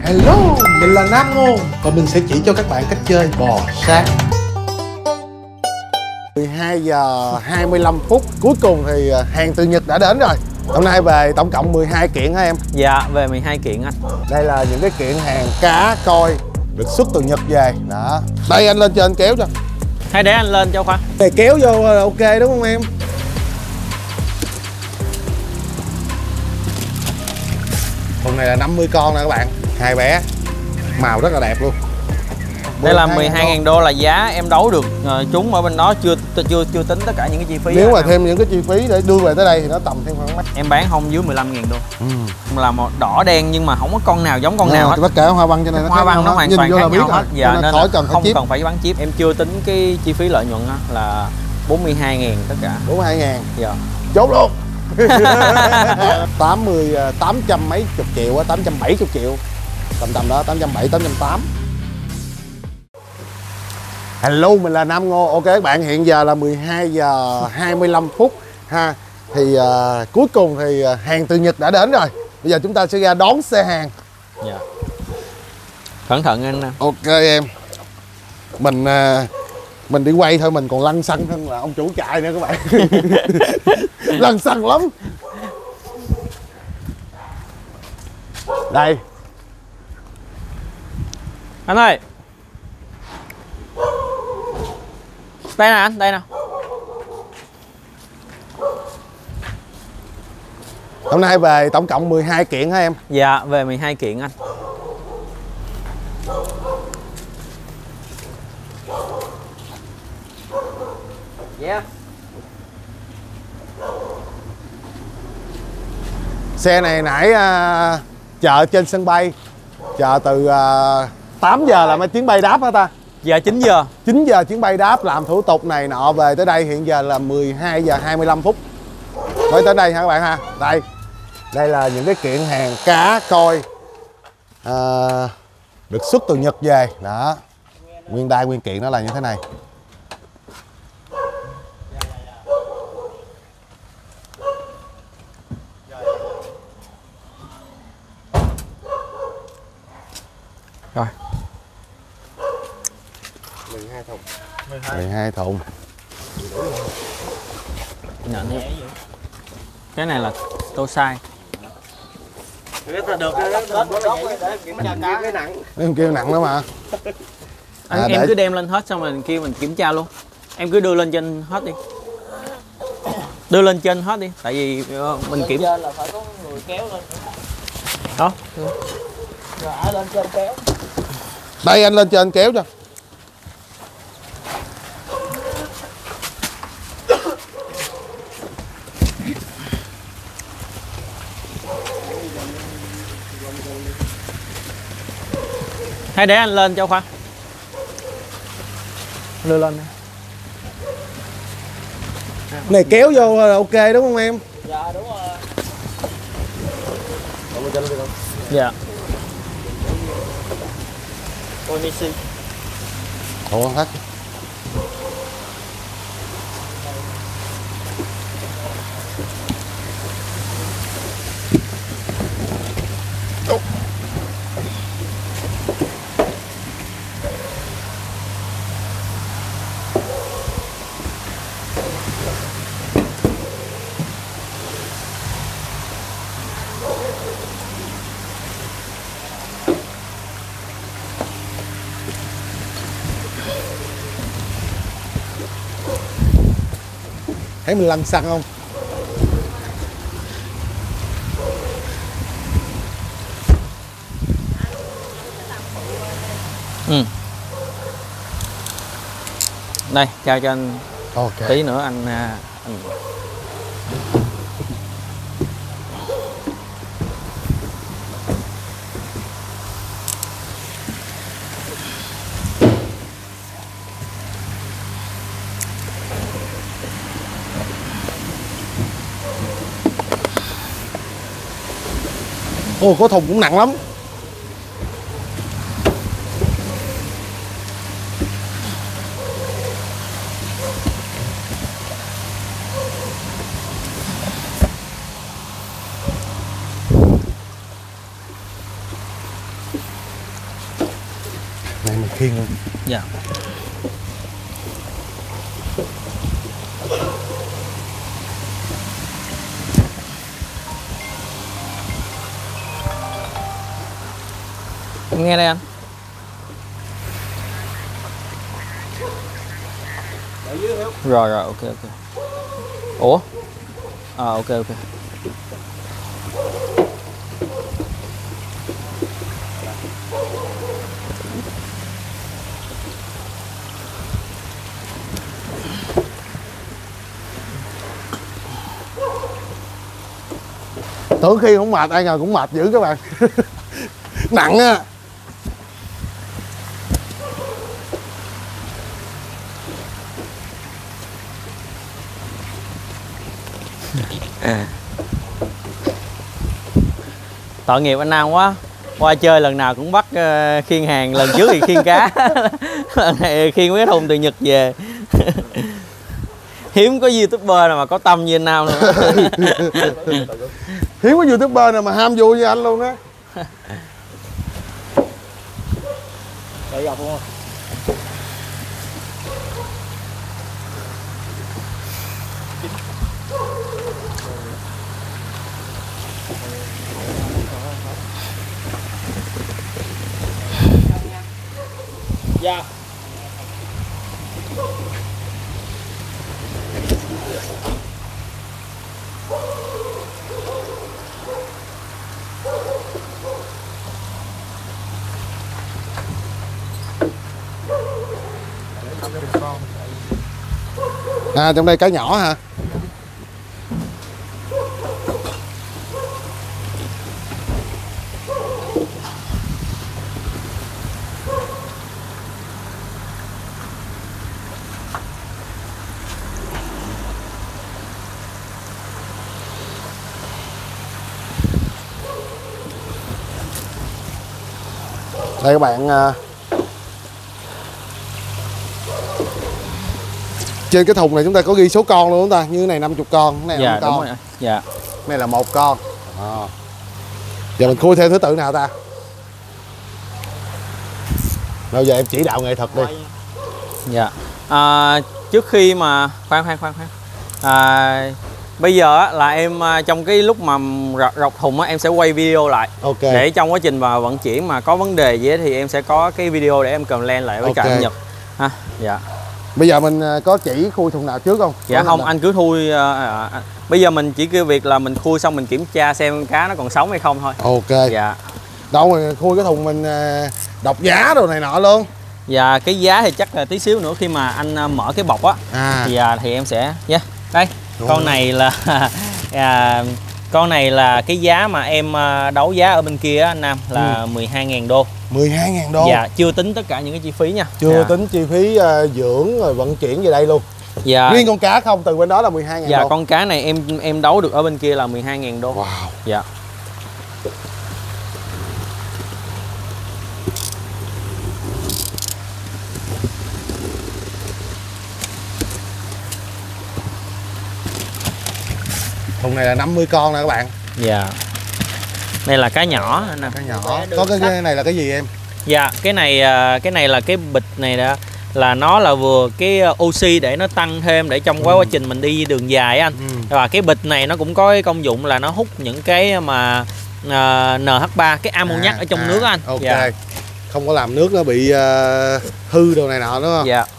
Hello, mình là Nam Ngôn và mình sẽ chỉ cho các bạn cách chơi bò sát. 12 giờ 25 phút cuối cùng thì hàng từ Nhật đã đến rồi. Hôm nay về tổng cộng 12 kiện hả em? Dạ, về 12 kiện anh. Đây là những cái kiện hàng cá coi được xuất từ Nhật về. Đó. Đây anh lên trên kéo cho. Hay để anh lên cho khoan. Này kéo vô là ok đúng không em? Con này là 50 con nè các bạn. Hai bé. Màu rất là đẹp luôn. Đây là 12.000 đô là giá em đấu được chúng ở bên đó, chưa tính tất cả những cái chi phí. Nếu mà thêm những cái chi phí để đưa về tới đây thì nó tầm thêm khoảng mấy. Em bán không dưới 15.000 đô. Là một đỏ đen nhưng mà không có con nào giống con nào hết. Tất cả hoa văn cho nên hoa văn nó hoàn toàn khác nhau hết. Dạ, nên khỏi không cần phải bán chip. Em chưa tính cái chi phí lợi nhuận là 42.000 tất cả. 42.000. Dạ. Chốt luôn. 800 mấy chục triệu á, 870 triệu. Tầm đó, 870, 880. Hello, mình là Nam Ngô. Ok các bạn, hiện giờ là 12 giờ 25 phút ha. Thì cuối cùng thì hàng từ Nhật đã đến rồi. Bây giờ chúng ta sẽ ra đón xe hàng. Dạ. Cẩn thận anh nè. Ok em. Mình đi quay thôi, mình còn lăn xăng hơn là ông chủ chạy nữa các bạn. Lăn xăng lắm. Đây. Anh ơi. Đây nè anh, đây nè. Hôm nay về tổng cộng 12 kiện hả em? Dạ, về 12 kiện anh. Yeah. Xe này nãy chờ trên sân bay. Chờ từ 8 giờ là mấy chuyến bay đáp hả ta? Dạ 9 giờ. 9 giờ chuyến bay đáp, làm thủ tục này nọ về tới đây hiện giờ là 12 giờ 25 phút. Mới tới đây hả các bạn ha? Đây. Đây là những cái kiện hàng cá coi được xuất từ Nhật về. Đó. Nguyên đai nguyên kiện nó là như thế này. Rồi. 12 thùng. 12 thùng. Nhận đi. Cái này là tô sai. Em kêu nặng lắm mà. Em cứ đem lên hết xong rồi kia mình kiểm tra luôn. Em cứ đưa lên trên hết đi. Đưa lên trên hết đi, tại vì mình kiểm trên là phải có người kéo lên. Đó. Rồi ở lên trên kéo. Đây anh lên trên kéo cho. Hay để anh lên cho khoan. Đưa lên. Này kéo vô là ok đúng không em? Dạ đúng rồi. Dạ. Onishi. Ủa hết. Thấy mình lăn xăng không? Đây, trao cho anh Ok. tí nữa anh Ồ, có thùng cũng nặng lắm. Này mình khiêng luôn. Dạ. Em nghe đây anh. Rồi rồi, ok ok. Ủa? À ok ok. Tưởng khi không mệt, ai ngờ cũng mệt dữ các bạn. Nặng á. Tội nghiệp anh Nam quá. Qua chơi lần nào cũng bắt khiêng hàng, lần trước thì khiêng cá. Lần này khiêng mấy cái thùng từ Nhật về. Hiếm có YouTuber nào mà có tâm như anh Nam nữa. Hiếm có YouTuber nào mà ham vui như anh luôn á. Để dọc luôn. Dạ. À, trong đây cá nhỏ hả? Đây các bạn, trên cái thùng này chúng ta có ghi số con luôn chúng ta, như cái này 50 con, cái này Dạ 5 con. đúng rồi. Dạ. Cái này là 1 con. Giờ mình khui theo thứ tự nào ta? Bây giờ em chỉ đạo nghệ thuật đi. Dạ. Trước khi mà khoan. Bây giờ á, là em trong cái lúc mà rọc thùng á, em sẽ quay video lại. Ok. Để trong quá trình mà vận chuyển mà có vấn đề gì thì em sẽ có cái video để em comment lại với cả anh Nhật ha. Dạ. Bây giờ mình có chỉ khui thùng nào trước không? Dạ không, anh cứ thui. Bây giờ mình chỉ kêu việc là mình khui xong mình kiểm tra xem cá nó còn sống hay không thôi. Ok. Dạ. Đâu mà khui cái thùng mình đọc giá đồ này nọ luôn. Dạ cái giá thì chắc là tí xíu nữa khi mà anh mở cái bọc á thì em sẽ đây. Đúng con rồi. Này là con này là cái giá mà em đấu giá ở bên kia á anh Nam là 12.000 đô. 12.000 đô. Dạ, chưa tính tất cả những cái chi phí nha. Chưa tính chi phí dưỡng rồi vận chuyển về đây luôn. Dạ. Riêng con cá không, từ bên đó là 12.000 đô. Dạ, con cá này em đấu được ở bên kia là 12.000 đô. Wow. Dạ. Thùng này là 50 con nè các bạn. Dạ. Đây là cá nhỏ anh nè. Cá nhỏ. Có cái này là cái gì em? Dạ, cái này là cái bịch này đó, là nó là vừa cái oxy để nó tăng thêm để trong quá trình mình đi đường dài anh. Và cái bịch này nó cũng có cái công dụng là nó hút những cái mà NH3, cái ammoniac ở trong nước anh. Ok. Dạ. Không có làm nước nó bị hư đồ này nọ đúng không? Dạ.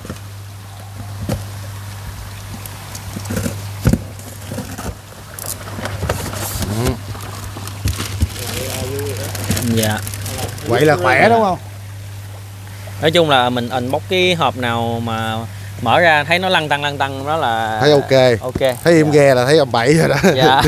Dạ. Vậy là khỏe đúng không? Nói chung là mình unbox cái hộp nào mà mở ra thấy nó lăn tăng đó là thấy ok. Ok. Thấy em ghe là thấy ông bậy rồi đó. Dạ.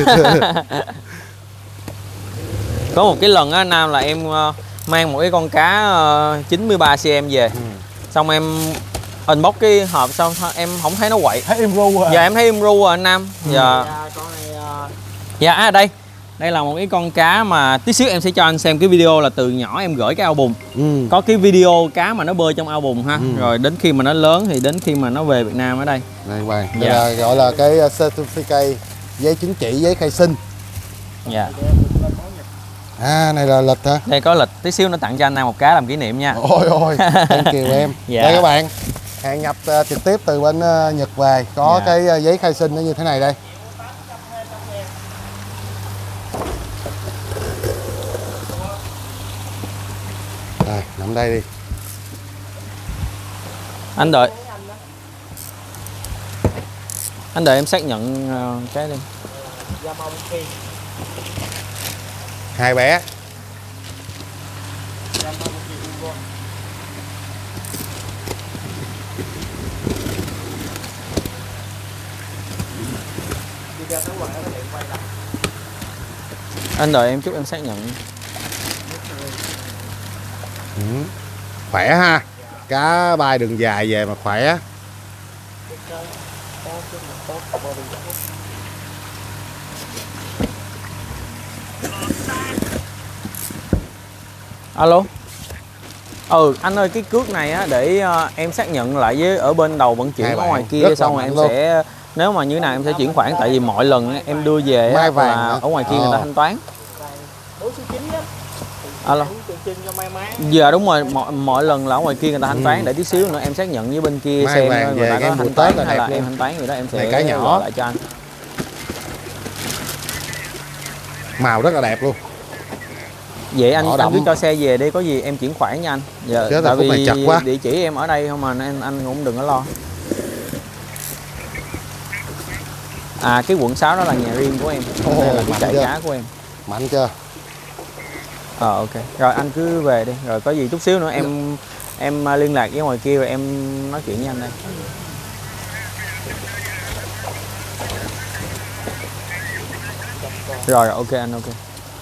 Có một cái lần á Nam là em mang một cái con cá 93 cm về. Xong em unbox cái hộp xong em không thấy nó quậy. Thấy em ru à? Dạ em thấy em ru à anh Nam. Dạ. Con này dạ đây là một cái con cá mà tí xíu em sẽ cho anh xem cái video là từ nhỏ em gửi cái album. Có cái video cá mà nó bơi trong album ha. Rồi đến khi mà nó lớn thì đến khi mà nó về Việt Nam ở đây. Đây các bạn, đây là gọi là cái certificate, giấy chứng chỉ, giấy khai sinh. Dạ. Này là lịch hả? Đây có lịch, tí xíu nó tặng cho anh Nam một cái làm kỷ niệm nha. Ôi thank you em. Dạ. Đây các bạn, hàng nhập trực tiếp từ bên Nhật về, có Dạ. cái giấy khai sinh nó như thế này đây. Rồi, nằm đây đi. Anh đợi em xác nhận cái đi. Hai bé. Anh đợi em chút em xác nhận. Khỏe ha. Cá bay đường dài về mà khỏe. Alo. Anh ơi, cái cước này á để em xác nhận lại với ở bên đầu vận chuyển ở ngoài kia, xong rồi em sẽ, nếu mà như thế nào em sẽ chuyển khoản, tại vì mọi lần em đưa về á, là ở ngoài kia người ta thanh toán. Alo. Giờ đúng rồi, mọi lần là ở ngoài kia người ta thanh toán, để tí xíu nữa em xác nhận với bên kia xem người ta có thanh toán hay là em thanh toán, người đó em sẽ cái nhỏ lại cho anh. Màu rất là đẹp luôn. Vậy anh cứ cho xe về đi, có gì em chuyển khoản nha anh. Giờ tại vì chặt quá. địa chỉ em ở đây không mà anh cũng đừng có lo. Cái quận 6 đó là nhà riêng của em. Đây là cái trại cá của em. Mạnh chưa? Ok. Rồi anh cứ về đi. Rồi có gì chút xíu nữa em liên lạc với ngoài kia rồi em nói chuyện với anh đây. Rồi ok anh, ok.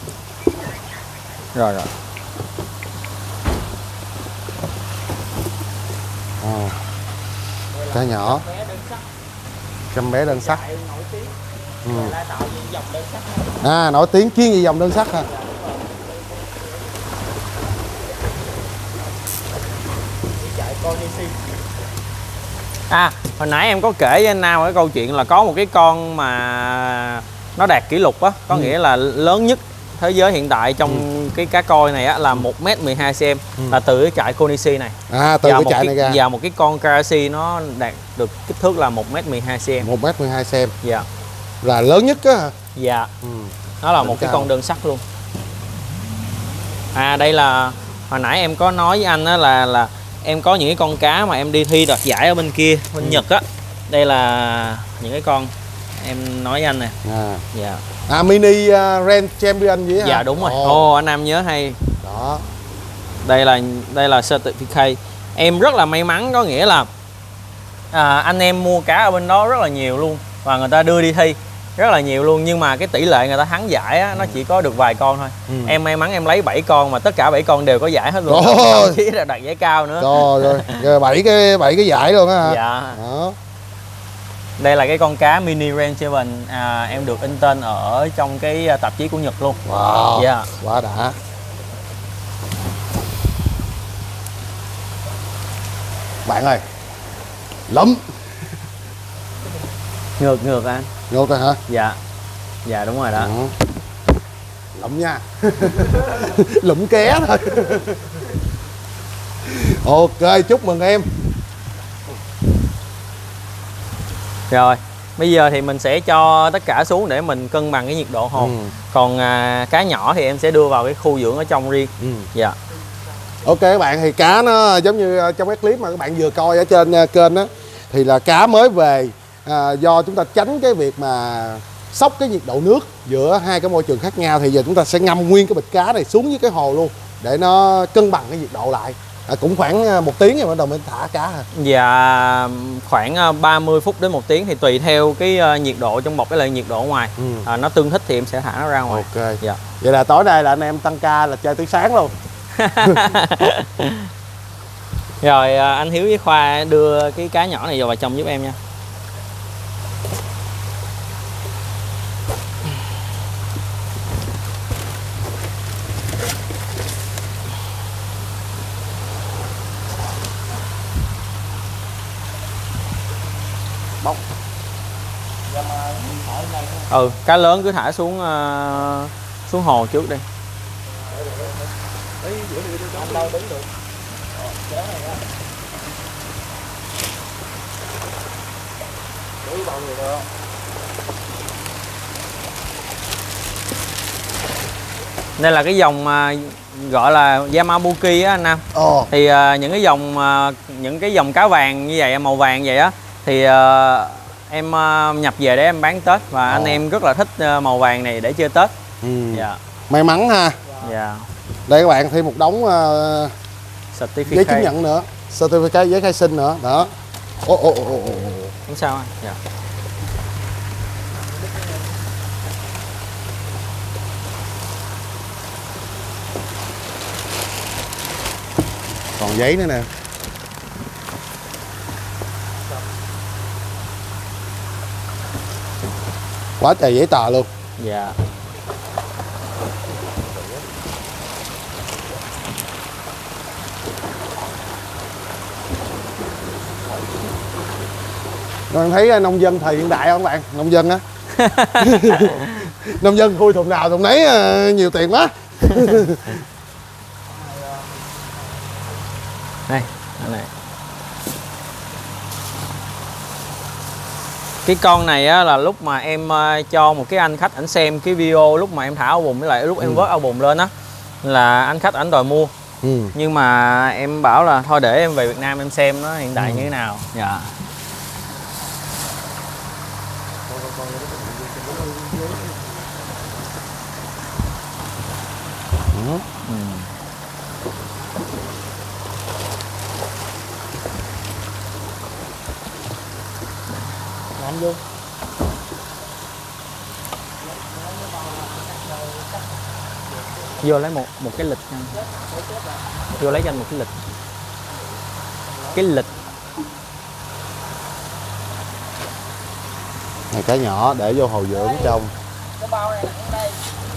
Rồi. Cá nhỏ. Căm bé đơn sắc. Nổi tiếng chuyên về dòng đơn sắc hả? Hồi nãy em có kể với anh Nam cái câu chuyện là có một cái con mà nó đạt kỷ lục á, có nghĩa là lớn nhất thế giới hiện tại trong cái cá koi này á là 1m12cm, là từ cái trại Konishi này. Từ cái trại này ra. Và một cái con Karashi nó đạt được kích thước là 1m12cm. 1m12cm. Dạ. Là lớn nhất á hả? Dạ. Nó là một cái con đơn sắc luôn. Đây là hồi nãy em có nói với anh á là em có những cái con cá mà em đi thi đoạt giải ở bên kia, bên Nhật á. Đây là những cái con em nói với anh nè. Dạ. Mini Grand Champion gì hả? Dạ đúng rồi. Anh Nam nhớ hay. Đó. Đây là certificate. Em rất là may mắn, có nghĩa là anh em mua cá ở bên đó rất là nhiều luôn và người ta đưa đi thi rất là nhiều luôn, nhưng mà cái tỷ lệ người ta thắng giải á, nó chỉ có được vài con thôi. Em may mắn em lấy 7 con mà tất cả 7 con đều có giải hết luôn, thậm chí là đạt giải cao nữa. Rồi 7 cái giải luôn á hả? Dạ. Đó. Đây là cái con cá mini Range Seven, em được in tên ở trong cái tạp chí của Nhật luôn. Wow. Dạ. Quá đã. Bạn ơi, lắm. Ngược anh. Ngược rồi hả? Dạ đúng rồi đó. Lụm nha. Lụm ké thôi. Ok, chúc mừng em. Rồi bây giờ thì mình sẽ cho tất cả xuống để mình cân bằng cái nhiệt độ hộp. Còn cá nhỏ thì em sẽ đưa vào cái khu dưỡng ở trong riêng. Dạ. Ok các bạn, thì cá nó giống như trong cái clip mà các bạn vừa coi ở trên kênh đó, thì là cá mới về, do chúng ta tránh cái việc mà sốc cái nhiệt độ nước giữa hai cái môi trường khác nhau, thì giờ chúng ta sẽ ngâm nguyên cái bịch cá này xuống với cái hồ luôn để nó cân bằng cái nhiệt độ lại. Cũng khoảng 1 tiếng rồi bắt đầu mình thả cá hả? Dạ, khoảng 30 phút đến 1 tiếng thì tùy theo cái nhiệt độ trong bọc với lại nhiệt độ ngoài. Nó tương thích thì em sẽ thả nó ra ngoài. Ok. Dạ. Vậy là tối nay là anh em tăng ca là chơi tới sáng luôn. Rồi anh Hiếu với Khoa đưa cái cá nhỏ này vào trong giúp em nha. Bóc. Cá lớn cứ thả xuống xuống hồ trước đi. Anh đâu đứng được. Kéo này ra. Đứng bao người được. Đây là cái dòng gọi là Yamabuki á anh Nam. Thì những cái dòng cá vàng như vậy, màu vàng vậy á, thì em nhập về để em bán Tết và anh em rất là thích màu vàng này để chơi Tết. Dạ. May mắn ha. Dạ. Đây các bạn thêm một đống giấy chứng nhận nữa, certificate, giấy khai sinh nữa đó. Không sao anh. Dạ. Còn giấy nữa nè. Quá trời giấy tờ luôn. Dạ. Bạn thấy nông dân thời hiện đại không bạn? Nông dân á. Nông dân khui thùng nào thùng nấy, nhiều tiền quá. Đây, này. Cái con này á, là lúc mà em cho một cái anh khách ảnh xem cái video lúc mà em thả album với lại lúc em vớt album lên á, là anh khách ảnh đòi mua. Nhưng mà em bảo là thôi để em về Việt Nam em xem nó hiện tại như thế nào. Dạ. Anh vô. Vô lấy một cái lịch anh. Vô lấy cho anh một cái lịch. Cái lịch. Này cá nhỏ để vô hồ dưỡng trong. Cái bao này nặng đây.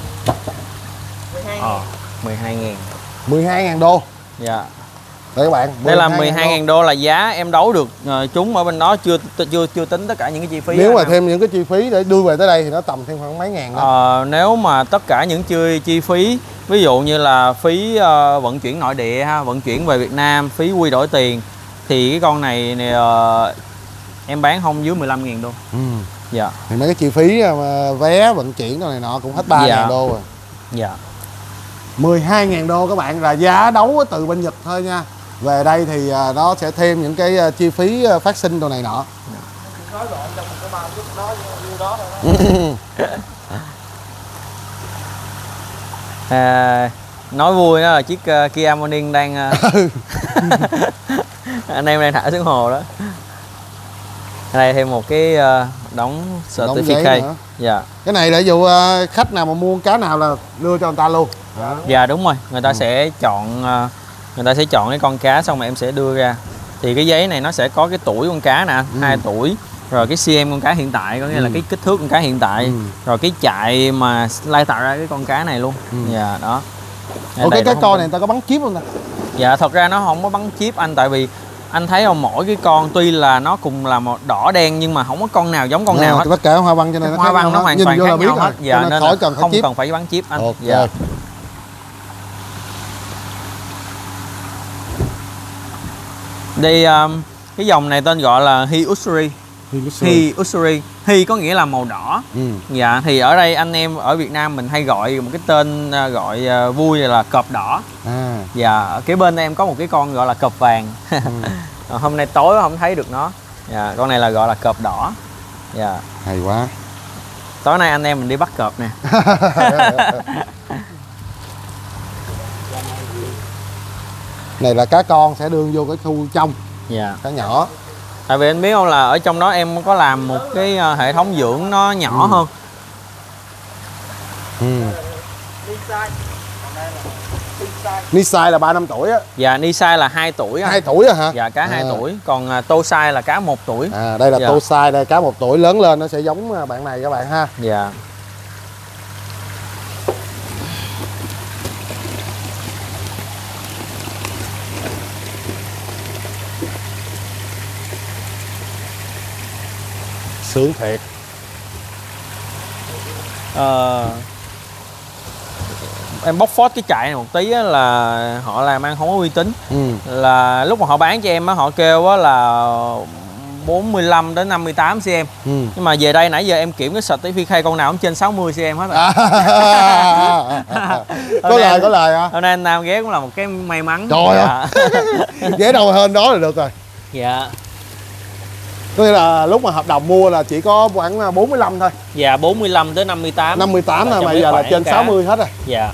12.000. 12.000 đô. Dạ. Đây các bạn, đây là 12.000 đô là giá em đấu được chúng ở bên đó, chưa tính tất cả những cái chi phí. Nếu mà thêm những cái chi phí để đưa về tới đây thì nó tầm thêm khoảng mấy ngàn đó. Nếu mà tất cả những chi phí, ví dụ như là phí vận chuyển nội địa ha, vận chuyển về Việt Nam, phí quy đổi tiền, thì cái con này em bán không dưới 15.000 đô. Dạ. Thì mấy cái chi phí vé vận chuyển này nọ cũng hết 3.000 đô rồi. Dạ. 12.000 đô các bạn, là giá đấu từ bên Nhật thôi nha. Về đây thì nó sẽ thêm những cái chi phí phát sinh đồ này nọ. Nói vui đó là chiếc Kia Morning đang anh em đang thả xuống hồ đó. Đây thêm một cái đóng certificate. Dạ. Cái này để dụ khách nào mà mua cá nào là đưa cho người ta luôn. Đó. Dạ đúng rồi, người ta sẽ chọn cái con cá xong mà em sẽ đưa ra. Thì cái giấy này nó sẽ có cái tuổi con cá nè, 2 tuổi, rồi cái cm con cá hiện tại, có nghĩa là cái kích thước con cá hiện tại, rồi cái chạy mà lai tạo ra cái con cá này luôn. Dạ đó. Cái con này người ta có bắn chip không ta? Dạ thật ra nó không có bắn chip anh, tại vì anh thấy không, mỗi cái con tuy là nó cùng là màu đỏ đen nhưng mà không có con nào giống con nào hết. Tất cả hoa văn cho nên hoa văn nó hoàn toàn khác nhau hết. Dạ, nên là không chip. cần phải bắn chip anh. Okay. Dạ. Đây cái dòng này tên gọi là Hi Usuri. Hi Usuri. Hi có nghĩa là màu đỏ. Dạ, thì ở đây anh em ở Việt Nam mình hay gọi một cái tên gọi vui là cọp đỏ. Dạ, ở kế bên em có một cái con gọi là cọp vàng. Hôm nay tối không thấy được nó. Dạ, con này là gọi là cọp đỏ. Dạ. Hay quá. Tối nay anh em mình đi bắt cọp nè. Này là cá con sẽ đưa vô cái khu trong. Dạ. Cá nhỏ. Tại vì anh biết không, là ở trong đó em có làm một cái hệ thống dưỡng nó nhỏ hơn. Nisai là 3 năm tuổi á. Dạ, Nisai là 2 tuổi. 2 tuổi á hả? Dạ, cá 2 tuổi. Còn Tosai là cá 1 tuổi. Đây là Tosai, đây cá 1 tuổi, lớn lên nó sẽ giống bạn này các bạn ha. Dạ. Sướng thiệt. em bóc phốt cái trại này một tí á, là họ làm ăn không có uy tín. Là lúc mà họ bán cho em á, họ kêu á là 45 đến 58 cm. Nhưng mà về đây nãy giờ em kiểm cái certificate con nào cũng trên 60 cm hết rồi. Có lời hả? Hôm nay anh Nam ghé cũng là một cái may mắn. Trời ơi. Ghé đâu hơn đó là được rồi. Dạ. Có nghĩa là lúc mà hợp đồng mua là chỉ có khoảng 45 thôi. Dạ 45 tới 58. 58 là bây giờ là trên 60 hết rồi. Dạ.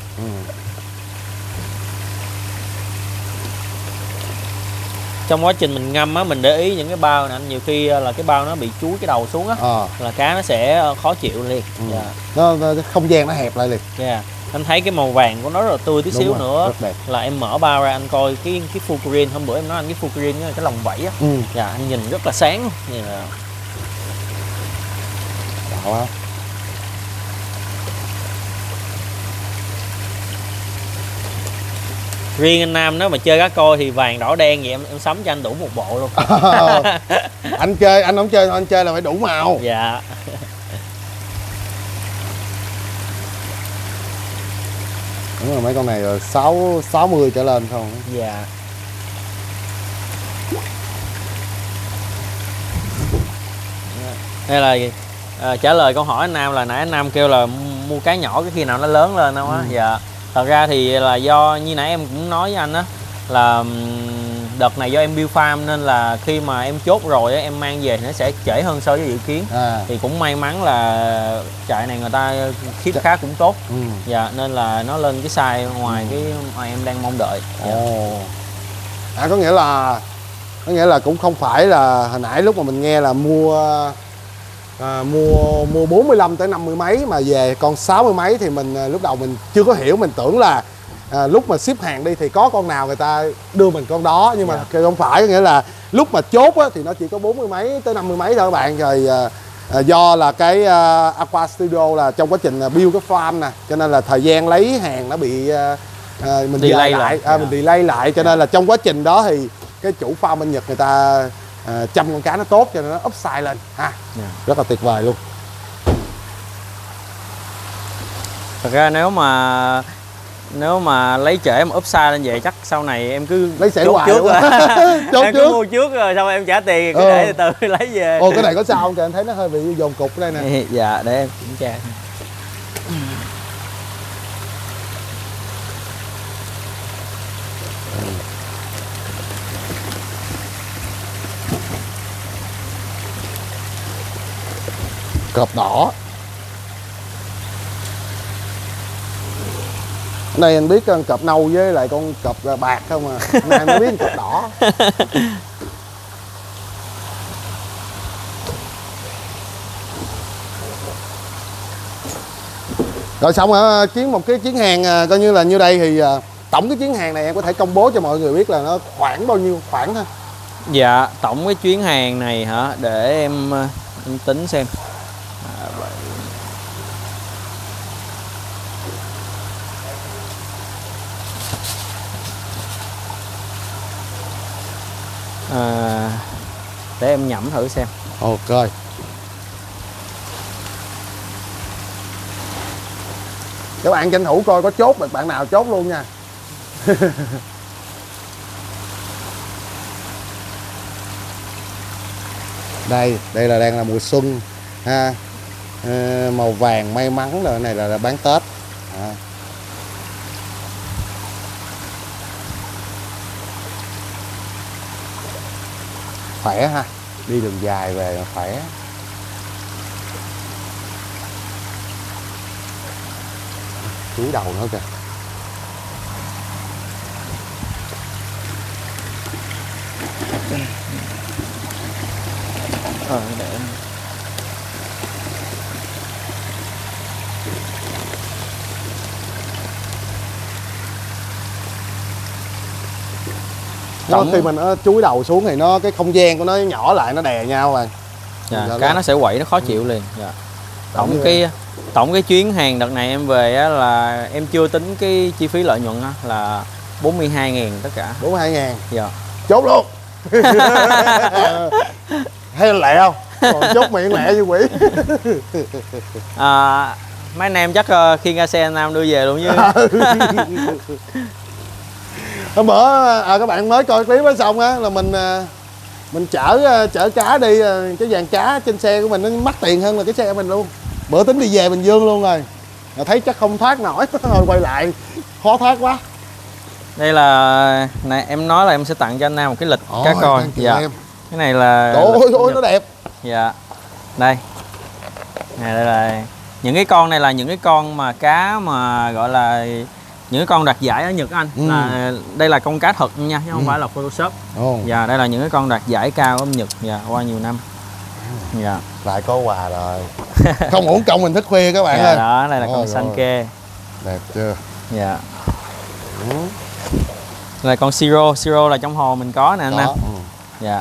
Trong quá trình mình ngâm á, mình để ý những cái bao này anh, nhiều khi là cái bao nó bị chúi cái đầu xuống á, là cá nó sẽ khó chịu liền. Nó không gian nó hẹp lại liền. Anh thấy cái màu vàng của nó rất là tươi tí xíu nữa, rất đẹp. là em mở bao ra anh coi cái fukurin, hôm bữa em nói anh cái fukurin cái lồng vảy á, anh nhìn rất là sáng luôn. Đạo á. Riêng anh Nam nếu mà chơi cá coi thì vàng đỏ đen vậy em sắm cho anh đủ một bộ luôn. Anh không chơi, anh chơi là phải đủ màu. Dạ. Đúng rồi, mấy con này là 60 trở lên không? Dạ. Đây là trả lời câu hỏi anh Nam là nãy anh Nam kêu là mua cá nhỏ cái khi nào nó lớn lên đâu á. Dạ. Thật ra thì là do như nãy em cũng nói với anh á, là đợt này do em build farm nên là khi mà em chốt rồi á, em mang về thì nó sẽ trễ hơn so với dự kiến. Thì cũng may mắn là trại này người ta keep khá cũng tốt. Dạ, nên là nó lên cái size ngoài cái mà em đang mong đợi. Có nghĩa là cũng không phải là hồi nãy lúc mà mình nghe là mua 45 tới 50 mấy mà về con 60 mấy thì mình lúc đầu mình chưa có hiểu, mình tưởng là lúc mà ship hàng đi thì có con nào người ta đưa mình con đó, nhưng mà không phải, có nghĩa là lúc mà chốt á, thì nó chỉ có 40 mấy tới 50 mấy thôi các bạn. Rồi do là cái Aqua Studio là trong quá trình build cái farm nè, cho nên là thời gian lấy hàng nó bị mình delay lại, mình delay lại, cho nên là trong quá trình đó thì cái chủ farm bên Nhật người ta chăm con cá nó tốt cho nên nó upsize lên ha. Rất là tuyệt vời luôn. Thật ra nếu mà lấy trễ em upsize lên vậy chắc sau này em cứ lấy xẻ chốt hoài trước luôn. Chốt em trước. cứ mua trước rồi xong em trả tiền cứ để từ từ lấy về. Cái này có sao không? Em thấy nó hơi bị dồn cục ở đây nè. Dạ, để em kiểm tra. Cọp đỏ. Ở đây anh biết con cọp nâu với lại con cọp bạc không à. Nay mới biết cọp đỏ. Rồi xong rồi một cái chuyến hàng coi như là như đây thì tổng cái chuyến hàng này em có thể công bố cho mọi người biết là nó khoảng bao nhiêu khoảng ha. Dạ, tổng cái chuyến hàng này hả, để em tính xem. Để em nhẩm thử xem. Ok. Các bạn tranh thủ coi có chốt được bạn nào chốt luôn nha. Đây là đang là mùa xuân ha. Màu vàng may mắn rồi, này là bán Tết. Khỏe ha, đi đường dài về mà khỏe. Chúi đầu nữa kìa. Để em... Khi mà nó chúi đầu xuống thì nó cái không gian của nó nhỏ lại, nó đè nhau rồi. Cá nó sẽ quậy, nó khó chịu liền. Tổng cái chuyến hàng đợt này em về á, là em chưa tính cái chi phí lợi nhuận á, là 42.000 tất cả. 42.000. Dạ. Chốt luôn. Hay là lẹ không? Còn chốt miệng lẹ như quỷ. mấy anh em chắc khi ra xe anh Nam đưa về luôn chứ. Hôm bữa các bạn mới coi clip đó xong á là mình chở cá đi, cái dàn cá trên xe của mình nó mắc tiền hơn là cái xe mình luôn. Bữa tính đi về Bình Dương luôn rồi, thấy chắc không thoát nổi rồi quay lại khó thoát quá. Đây là này, em nói là em sẽ tặng cho anh Nam một cái lịch cá coi. Dạ. Em. Cái này là ôi nó đẹp. Dạ. Đây. Này đây là những cái con này là những cái con mà cá mà gọi là những cái con đoạt giải ở Nhật Anh. Là đây là con cá thật nha chứ không phải là Photoshop. Dạ, đây là những cái con đoạt giải cao ở Nhật. Dạ, qua nhiều năm. Dạ. Lại có quà rồi. Không uổng công mình thức khuya các bạn ơi. Đó, đây là con Sanke. Đẹp chưa? Dạ. Đây là con Siro là trong hồ mình có nè anh Nam. Dạ.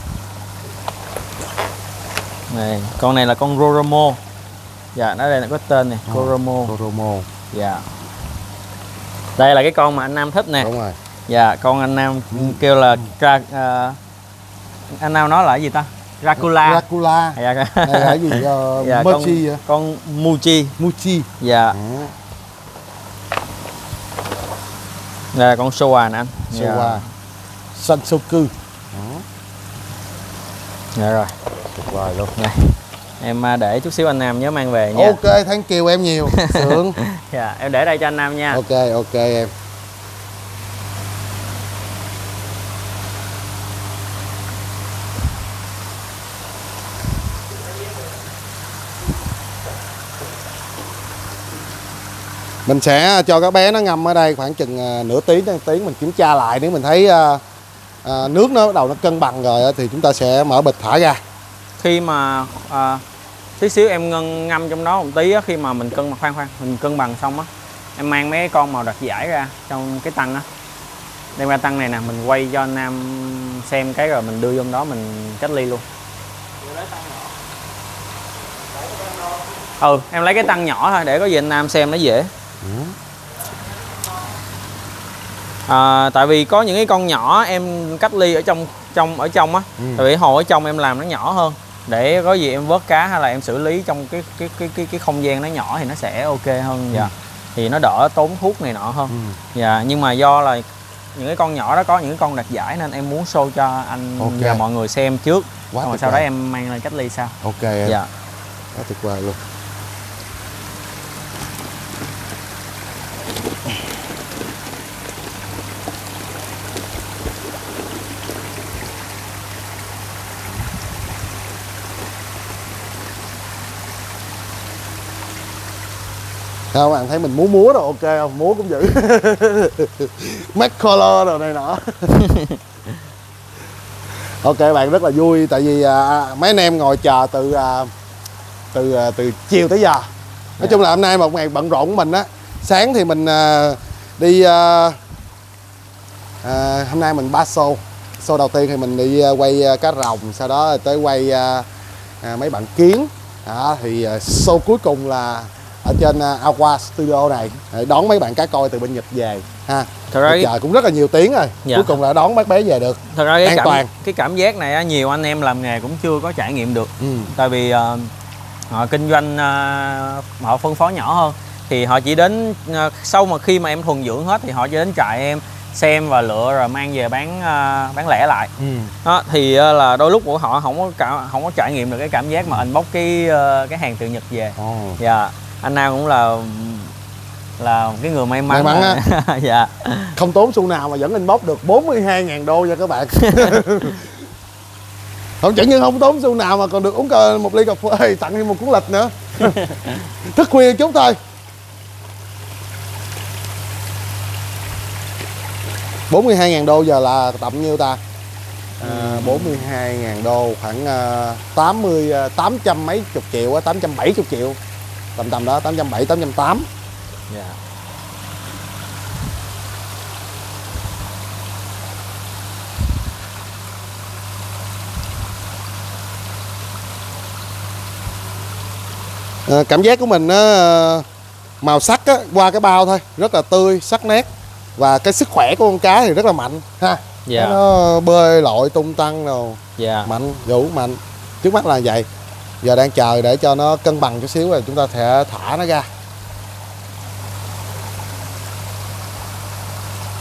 Này, con này là con Roromo. Dạ, nó đây là có tên này, Roromo. Dạ. Đây là cái con mà anh Nam thích nè. Đúng rồi. Dạ, con anh Nam kêu là anh Nam nói là cái gì ta? Dracula. Dạ. Này là gì? Dạ, Mochi hả? Con Muchi. Dạ. Đây là con Showa nè anh. Showa. Sansoku. Dạ rồi. Tuyệt vời luôn. Này. Em để chút xíu anh Nam nhớ mang về nha. Ok, thank you em nhiều. Sướng. Dạ, em để đây cho anh Nam nha. Ok em. Mình sẽ cho các bé nó ngâm ở đây khoảng chừng nửa tiếng đến 1 tiếng, mình kiểm tra lại. Nếu mình thấy nước nó bắt đầu nó cân bằng rồi thì chúng ta sẽ mở bịch thả ra. Khi mà tí xíu em ngâm trong đó một tí á, khi mà mình khoan mình cân bằng xong á, em mang mấy con màu đặc giải ra trong cái tăng á, đem ra tăng này nè, mình quay cho anh Nam xem cái rồi mình đưa vô đó mình cách ly luôn. Em lấy cái tăng nhỏ thôi để có gì anh Nam xem nó dễ. Tại vì có những cái con nhỏ em cách ly ở trong á, tại vì hồ ở trong em làm nó nhỏ hơn để có gì em vớt cá hay là em xử lý trong cái không gian nó nhỏ thì nó sẽ ok hơn. Dạ. Thì nó đỡ tốn thuốc này nọ hơn. Dạ, nhưng mà do là những cái con nhỏ đó có những cái con đặc giải nên em muốn show cho anh và mọi người xem trước. Rồi sau đó em mang lên cách ly sau. Ok em. Dạ. Quá tuyệt vời luôn. Sao các bạn thấy mình múa rồi ok không? Múa cũng dữ. Make color rồi này nọ. Ok bạn, rất là vui tại vì mấy anh em ngồi chờ từ chiều tới giờ. Nói chung là hôm nay một ngày bận rộn của mình á. Sáng thì mình đi hôm nay mình 3 show. Show đầu tiên thì mình đi quay cá rồng, sau đó tới quay mấy bạn kiến. Thì show cuối cùng là ở trên Aqua Studio này đón mấy bạn cá coi từ bên Nhật về ha. Thật ra trời cũng rất là nhiều tiếng rồi. Cuối cùng là đón bác bé về được. Thật ra cái cảm giác này nhiều anh em làm nghề cũng chưa có trải nghiệm được. Tại vì họ kinh doanh, họ phân phối nhỏ hơn thì họ chỉ đến sau mà khi mà em thuần dưỡng hết thì họ chỉ đến trại em xem và lựa rồi mang về bán lẻ lại. Đó, thì là đôi lúc của họ không có trải nghiệm được cái cảm giác mà unbox cái hàng từ Nhật về. Dạ. Anh Nam cũng là cái người may mắn á. Dạ. Không tốn xu nào mà vẫn inbox được 42.000 đô nha các bạn. Không chẳng như không tốn xu nào mà còn được uống một ly cà phê, tặng thêm một cuốn lịch nữa. Thức khuya chút thôi. 42.000 đô giờ là tầm nhiêu ta? 42.000 đô khoảng 800 mấy chục triệu á, 870 triệu. Tầm đó, 870, 880. Dạ. Cảm giác của mình màu sắc á, qua cái bao thôi rất là tươi, sắc nét và cái sức khỏe của con cá thì rất là mạnh ha. Dạ. Nó bơi lội tung tăng rồi. Dạ. Mạnh, vũ mạnh. Trước mắt là vậy. Giờ đang chờ để cho nó cân bằng chút xíu rồi chúng ta sẽ thả nó ra.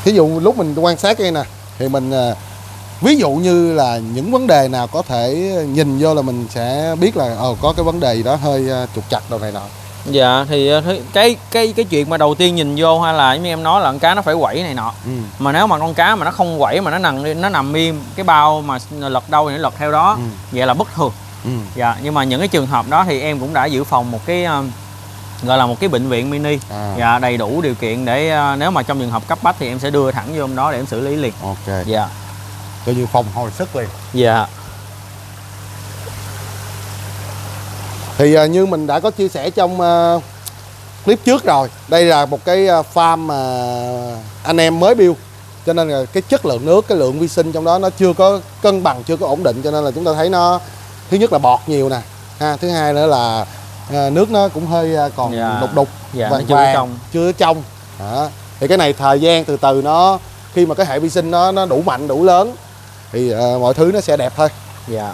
Thí dụ lúc mình quan sát đây nè thì mình ví dụ như là những vấn đề nào có thể nhìn vô là mình sẽ biết là có cái vấn đề gì đó hơi trục trặc đồ này nọ. Dạ thì cái chuyện mà đầu tiên nhìn vô hay là như em nói là con cá nó phải quẩy này nọ. Mà nếu mà con cá mà nó không quẩy mà nó nằm im, cái bao mà lật đâu thì nó lật theo đó, vậy là bất thường. Dạ, nhưng mà những cái trường hợp đó thì em cũng đã dự phòng một cái gọi là một cái bệnh viện mini, dạ, đầy đủ điều kiện để nếu mà trong trường hợp cấp bách thì em sẽ đưa thẳng vô đó để em xử lý liền. Ok. Dạ. Coi như phòng hồi sức liền. Dạ. Thì như mình đã có chia sẻ trong clip trước rồi, đây là một cái farm mà anh em mới build, cho nên là cái chất lượng nước, cái lượng vi sinh trong đó nó chưa có cân bằng, chưa có ổn định, cho nên là chúng ta thấy nó thứ nhất là bọt nhiều nè, thứ hai nữa là nước nó cũng hơi còn đục đục, vàng vàng, chưa trong. Thì cái này thời gian từ từ nó khi mà cái hệ vi sinh nó đủ mạnh, đủ lớn thì mọi thứ nó sẽ đẹp thôi. Dạ.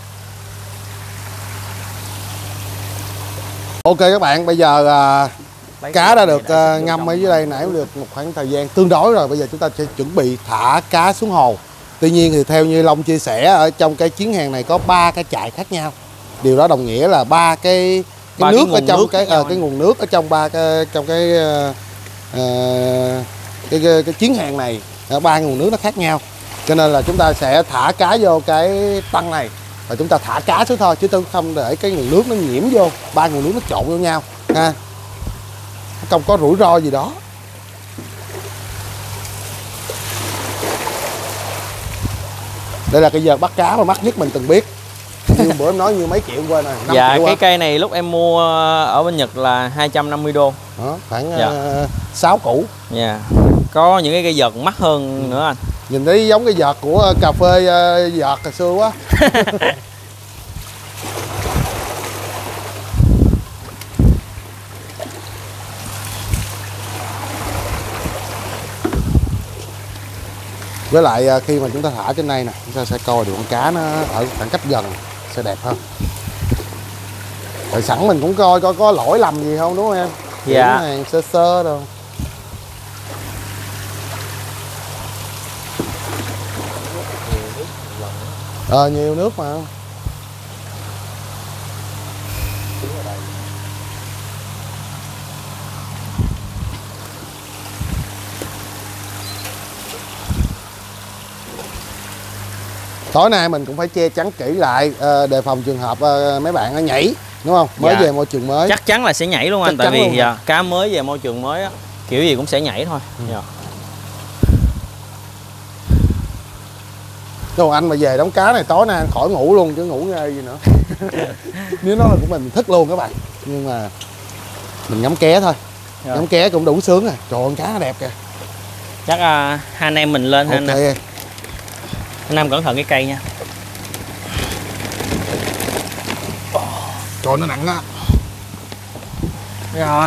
Ok các bạn, bây giờ cá đã được ngâm ở dưới đây nãy được một khoảng thời gian tương đối rồi. Bây giờ chúng ta sẽ chuẩn bị thả cá xuống hồ. Tuy nhiên thì theo như Long chia sẻ, ở trong cái chuyến hàng này có 3 cái trại khác nhau. Điều đó đồng nghĩa là ba cái nước ở trong cái nguồn nước ở trong cái chuyến hàng này, 3 nguồn nước nó khác nhau. Cho nên là chúng ta sẽ thả cá vô cái tăng này và chúng ta thả cá xuống thôi, chứ không để cái nguồn nước nó nhiễm vô, 3 nguồn nước nó trộn vô nhau ha, không có rủi ro gì đó. Đây là cái vợt bắt cá mà mắc nhất mình từng biết. Như bữa em nói như mấy triệu quên rồi. Dạ, cái cây này lúc em mua ở bên Nhật là 250 đô. Đó, khoảng 6 củ. Dạ. Có những cái cây vợt mắc hơn nữa anh. Nhìn thấy giống cái vợt của cà phê vợt hồi xưa quá. Với lại khi mà chúng ta thả trên đây nè, chúng ta sẽ coi được con cá nó ở khoảng cách gần sẽ đẹp hơn. Rồi sẵn mình cũng coi có lỗi lầm gì không, đúng không em? Dạ. Hàng sơ sơ đâu. Nhiều nước mà. Tối nay mình cũng phải che chắn kỹ lại, đề phòng trường hợp mấy bạn nó nhảy, đúng không? Mới về môi trường mới. Chắc chắn là sẽ nhảy luôn anh, tại vì cá mới về môi trường mới á, kiểu gì cũng sẽ nhảy thôi. Rồi anh mà về đóng cá này tối nay anh khỏi ngủ luôn chứ ngủ nghe gì nữa. Nếu nó là của mình thức luôn các bạn. Nhưng mà mình ngắm ké thôi. Ngắm ké cũng đủ sướng rồi. Trời ơi, cá nó đẹp kìa. Chắc hai anh em mình lên. Ok. Anh em cẩn thận cái cây nha. Trời, nó nặng á. Rồi.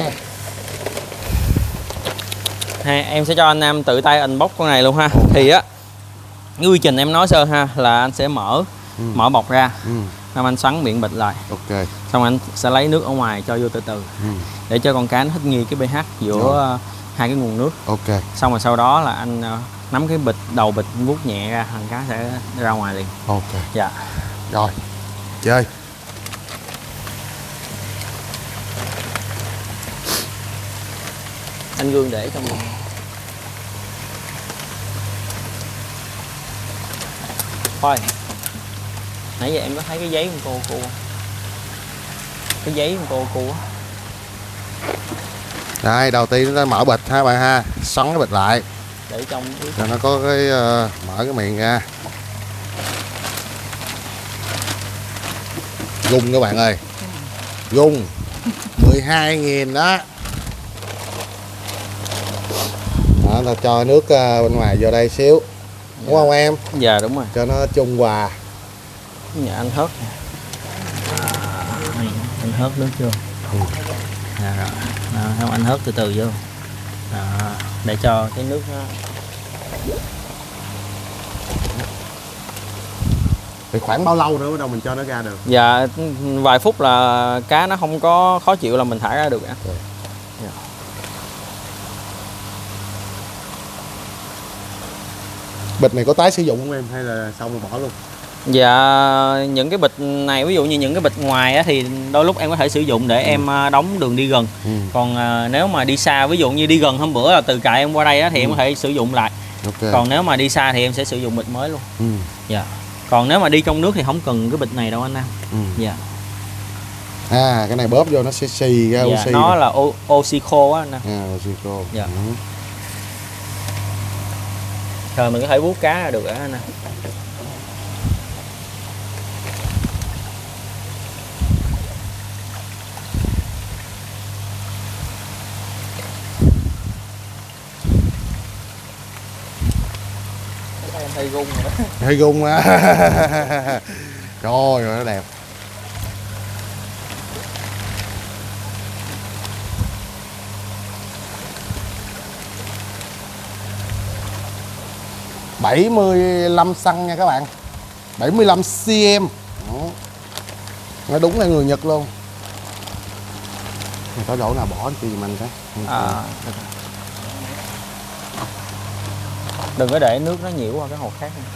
Em sẽ cho anh em tự tay unbox con này luôn ha. Thì á, cái quy trình em nói sơ ha, là anh sẽ mở bọc ra, xong anh xoắn miệng bịch lại. Ok. Xong anh sẽ lấy nước ở ngoài cho vô từ từ, để cho con cá nó thích nghi cái pH giữa hai cái nguồn nước. Ok. Xong rồi sau đó là anh nắm cái bịch, đầu bịch vuốt nhẹ ra, thằng cá sẽ ra ngoài liền. Ok. Dạ. Rồi, chơi. Anh Gương để trong mình. Thôi, nãy giờ em có thấy cái giấy của cô không? Cái giấy của cô á. Đây, đầu tiên chúng ta mở bịch ha bạn ha, xoắn cái bịch lại để trong cho nó có cái mở cái miệng ra. Gung các bạn ơi, gung 12.000 đó. Đó, ta cho nước bên ngoài vô đây xíu, đúng không em? Dạ đúng rồi. Cho nó trung hòa. Dạ anh hớt nè. Anh hớt nước vô. Dạ rồi. Không, anh hớt từ từ vô. Đó, để cho cái nước nó. Thì khoảng bao lâu nữa bắt đầu mình cho nó ra được? Dạ vài phút là cá nó không có khó chịu là mình thả ra được ạ. Dạ. Bịch này có tái sử dụng không em hay là xong rồi bỏ luôn? Dạ những cái bịch này, ví dụ như những cái bịch ngoài á, thì đôi lúc em có thể sử dụng để em đóng đường đi gần. Còn nếu mà đi xa, ví dụ như đi gần hôm bữa là từ Cài em qua đây á, thì em có thể sử dụng lại. Còn nếu mà đi xa thì em sẽ sử dụng bịch mới luôn. Dạ. Còn nếu mà đi trong nước thì không cần cái bịch này đâu anh Nam. Dạ. Cái này bóp vô nó sẽ xì ra oxy. Nó là oxy khô á anh Nam. Oxy khô. Dạ. Rồi mình có thể vuốt cá ra được á anh Nam. Hơi gung rồi đó. Hơi gung á. Trời ơi nó đẹp. $75 xăng nha các bạn. 75 cm. Nó đúng là người Nhật luôn. Có chỗ nào bỏ thì mình cái. Đừng có để nước nó nhiễu qua cái hồ khác nha.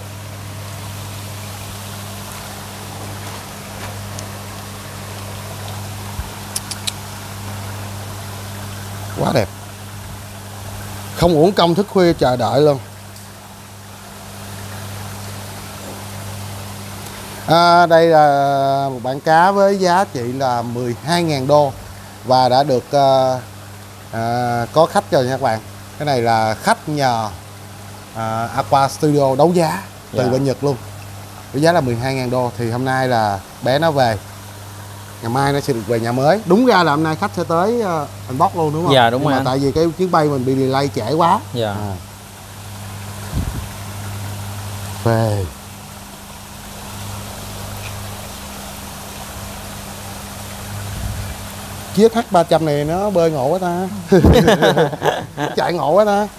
Quá đẹp. Không uổng công thức khuya chờ đợi luôn. Đây là một bản cá với giá trị là 12.000 đô và đã được có khách rồi nha các bạn. Cái này là khách nhờ Aqua Studio đấu giá từ bên Nhật luôn. Với giá là 12.000 đô thì hôm nay là bé nó về. Ngày mai nó sẽ được về nhà mới. Đúng ra là hôm nay khách sẽ tới unbox luôn đúng không? Dạ đúng. Nhưng rồi mà tại vì cái chuyến bay mình bị delay trễ quá. Dạ. Về. Chiếc H300 này nó bơi ngộ quá ta. Chạy ngộ quá ta.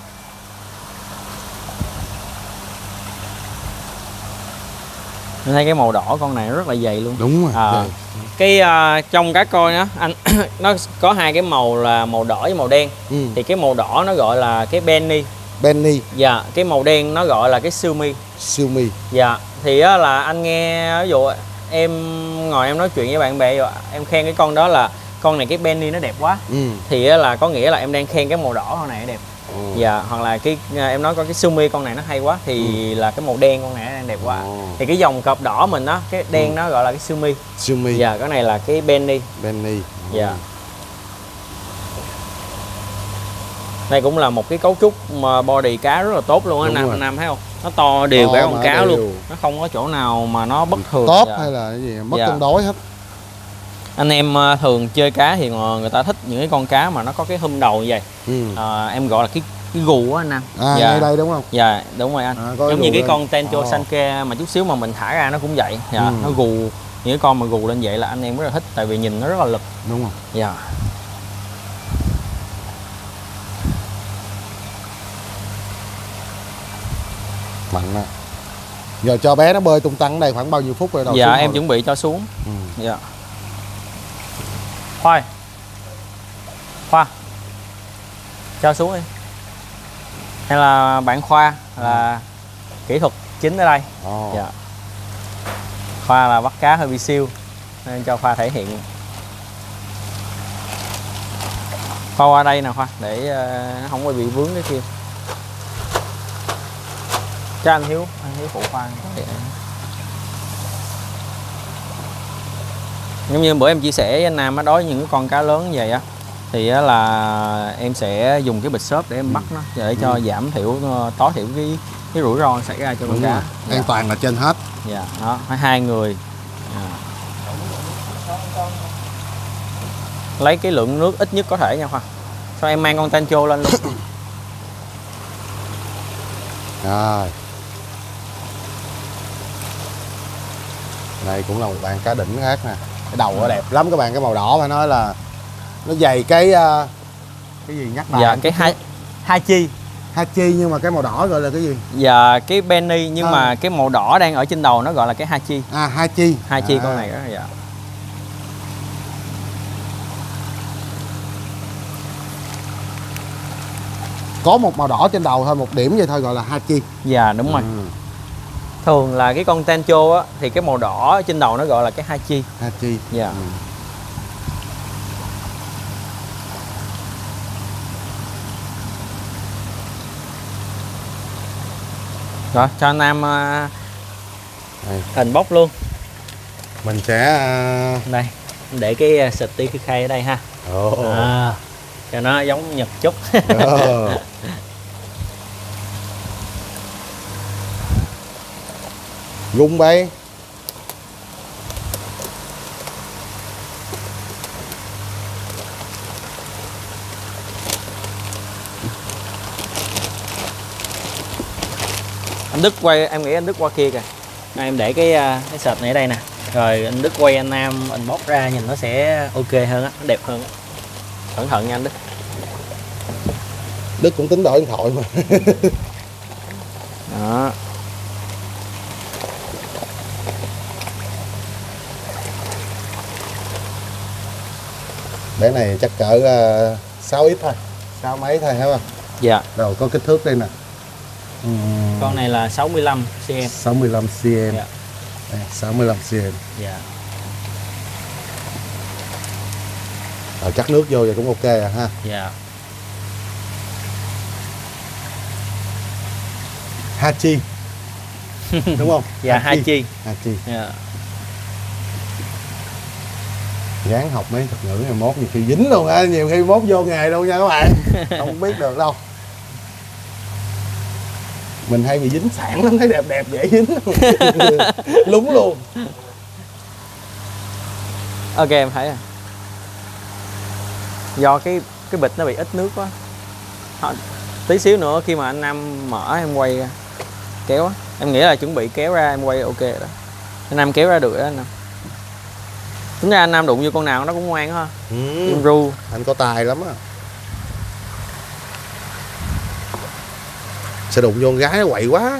Mình thấy cái màu đỏ con này rất là dày luôn. Đúng rồi. Cái trong cá coi đó anh, nó có hai cái màu là màu đỏ với màu đen. Thì cái màu đỏ nó gọi là cái Benny. Dạ, cái màu đen nó gọi là cái Sumi. Dạ, thì á, là anh nghe ví dụ em ngồi em nói chuyện với bạn bè em khen cái con đó là con này cái Benny nó đẹp quá. Thì á, là có nghĩa là em đang khen cái màu đỏ con này đẹp. Dạ, hoặc là cái em nói có cái Sumi con này nó hay quá thì là cái màu đen con này đang đẹp quá. Thì cái dòng cọp đỏ mình đó, cái đen nó gọi là cái Sumi. Dạ, cái này là cái Benny. Dạ. Đây cũng là một cái cấu trúc mà body cá rất là tốt luôn á anh Nam thấy không? Nó to đều cả con cá luôn. Nó không có chỗ nào mà nó bất thường. Tốt hay là cái gì mất cân đối hết. Anh em thường chơi cá thì người ta thích những cái con cá mà nó có cái hum đầu như vậy. Em gọi là cái gù á anh Nam. Ngay đây đúng không? Dạ đúng rồi anh. Giống như cái con Tencho Sanke mà chút xíu mà mình thả ra nó cũng vậy. Dạ, nó gù, những cái con mà gù lên vậy là anh em rất là thích tại vì nhìn nó rất là lực. Đúng rồi. Dạ. Mạnh á. Giờ cho bé nó bơi tung tăng ở đây khoảng bao nhiêu phút rồi? Dạ em chuẩn bị cho xuống. Dạ. Khoa cho xuống đi. Hay là bạn Khoa là kỹ thuật chính ở đây. Dạ. Khoa là bắt cá hơi bị siêu nên cho Khoa thể hiện. Khoa qua đây nè Khoa để nó không có bị vướng cái kia. Cho anh Hiếu phụ Khoa. Giống như bữa em chia sẻ với anh Nam á, đối với những cái con cá lớn như vậy á thì là em sẽ dùng cái bịch xốp để em bắt nó để cho giảm thiểu tối thiểu cái rủi ro xảy ra cho con cá. An toàn là trên hết. Dạ, đó, phải hai người. Lấy cái lượng nước ít nhất có thể nha Khoa. Sau em mang con Tencho lên luôn. Rồi. Đây cũng là một bạn cá đỉnh khác nè. Cái đầu nó đẹp lắm các bạn, cái màu đỏ phải nói là nó dày cái gì nhắc lại. Dạ, cái Hachi. Hachi nhưng mà cái màu đỏ gọi là cái gì? Dạ, cái Benny nhưng mà cái màu đỏ đang ở trên đầu nó gọi là cái Hachi. Hachi. Hachi con này đó, dạ. có một màu đỏ trên đầu thôi, một điểm vậy thôi gọi là Hachi. Dạ đúng rồi. Thường là cái con Tancho á thì cái màu đỏ trên đầu nó gọi là cái Hachi. Hachi. Dạ. Rồi cho anh Nam hình bóc luôn. Mình sẽ Đây, để cái sticker khay ở đây ha. Cho nó giống Nhật chút. Gung bay. Anh Đức quay, em nghĩ anh Đức qua kia kìa. Này, em để cái sợp này ở đây nè. Rồi anh Đức quay anh Nam anh bóc ra nhìn nó sẽ ok hơn á, nó đẹp hơn á. Cẩn thận nha anh Đức. Đức cũng tính đổi điện thoại mà. Đó. Bé này chắc cỡ 6x thôi, 6 mấy thôi hả không? Dạ. Rồi có kích thước đây nè. Con này là 65 cm. 65 cm. Dạ. Đây, 65 cm. Dạ. Rồi chắc nước vô vậy cũng ok à ha. Dạ. Hachi. Đúng không? Dạ Hachi. Hachi. Dạ. Gán học mấy thuật ngữ này mốt nhiều khi dính luôn á, nhiều khi mốt vô nghề luôn nha các bạn. Không biết được đâu. Mình hay bị dính sẵn lắm, thấy đẹp đẹp dễ dính. Lúng luôn. Ok em thấy rồi. Do cái bịch nó bị ít nước quá. Tí xíu nữa khi mà anh Nam mở em quay ra, kéo á, em nghĩ là chuẩn bị kéo ra em quay ok rồi đó. Anh Nam kéo ra được đó anh Nam. Tính ra anh Nam đụng vô con nào nó cũng ngoan ha. Ru. Anh có tài lắm á. Sẽ đụng vô con gái nó quậy quá.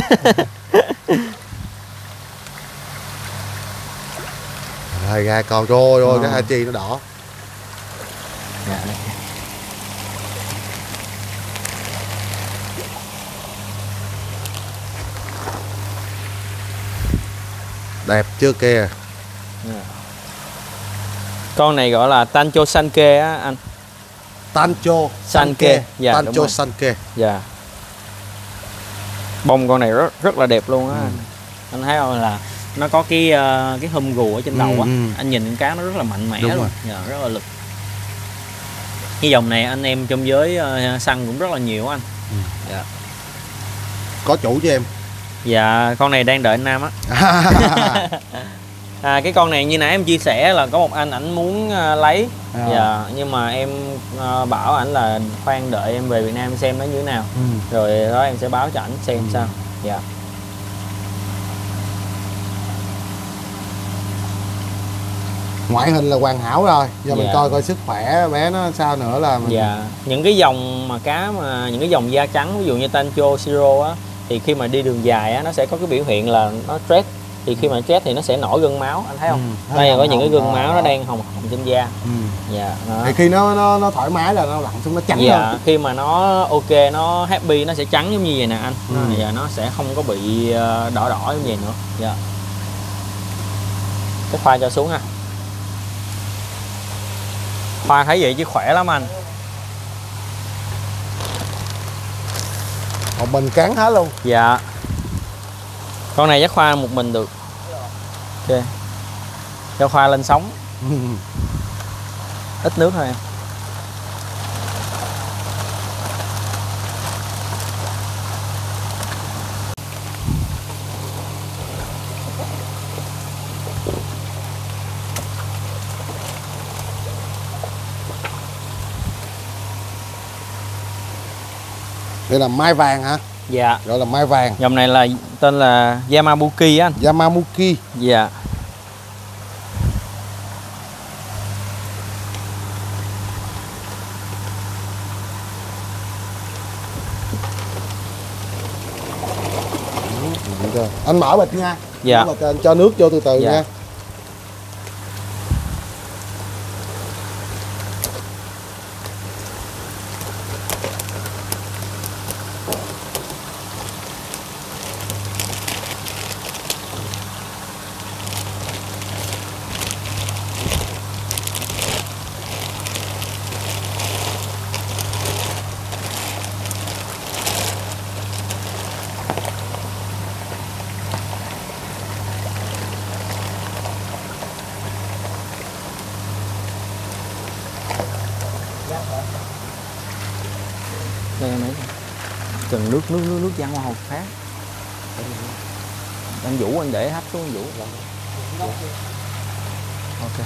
Rồi ra con rồi cái Hachi nó đỏ. Dạ. Đẹp chưa kìa. Con này gọi là Tancho Sanke á anh. Tancho Sanke. Dạ, Tancho Sanke. Dạ. Bông con này rất là đẹp luôn á. Anh thấy không, là nó có cái hum gù ở trên đầu á. Anh nhìn cá nó rất là mạnh mẽ luôn. Dạ, rất là lực. Cái dòng này anh em trong giới săn cũng rất là nhiều anh. Dạ. Có chủ cho em. Dạ, con này đang đợi anh Nam á. Cái con này như nãy em chia sẻ là có một anh ảnh muốn lấy. Dạ, nhưng mà em bảo ảnh là khoan đợi em về Việt Nam xem nó như thế nào. Rồi đó em sẽ báo cho ảnh xem sao. Dạ. Ngoại hình là hoàn hảo rồi. Giờ mình coi coi sức khỏe bé nó sao nữa là mình... Dạ. Những cái dòng mà cá mà những cái dòng da trắng ví dụ như Tancho Siro á thì khi mà đi đường dài á nó sẽ có cái biểu hiện là nó stress. Thì khi mà stress thì nó sẽ nổi gân máu, anh thấy không? Đây là có những cái gân máu nó đang hồng trên da. Dạ. Thì khi nó thoải mái là nó lặn xuống nó trắng hơn. Khi mà nó ok, nó happy nó sẽ trắng giống như vậy nè anh. Dạ, nó sẽ không có bị đỏ đỏ như vậy nữa. Dạ. Cái khoa cho xuống ha. Khoa thấy vậy chứ khỏe lắm anh. Một mình cắn hết luôn. Dạ. Con này chắc Khoa một mình được. Ok. Cho Khoa lên sóng. Ít nước thôi em. Đây là mai vàng hả? Dạ. Gọi là mai vàng. Dòng này là tên là Yamabuki á anh. Yamabuki. Dạ. Anh mở bịch nha. Dạ. Mở bịch, anh cho nước vô từ từ nha. Cần nước văng qua hột khác. Anh Vũ anh để hấp xuống anh Vũ. Ok.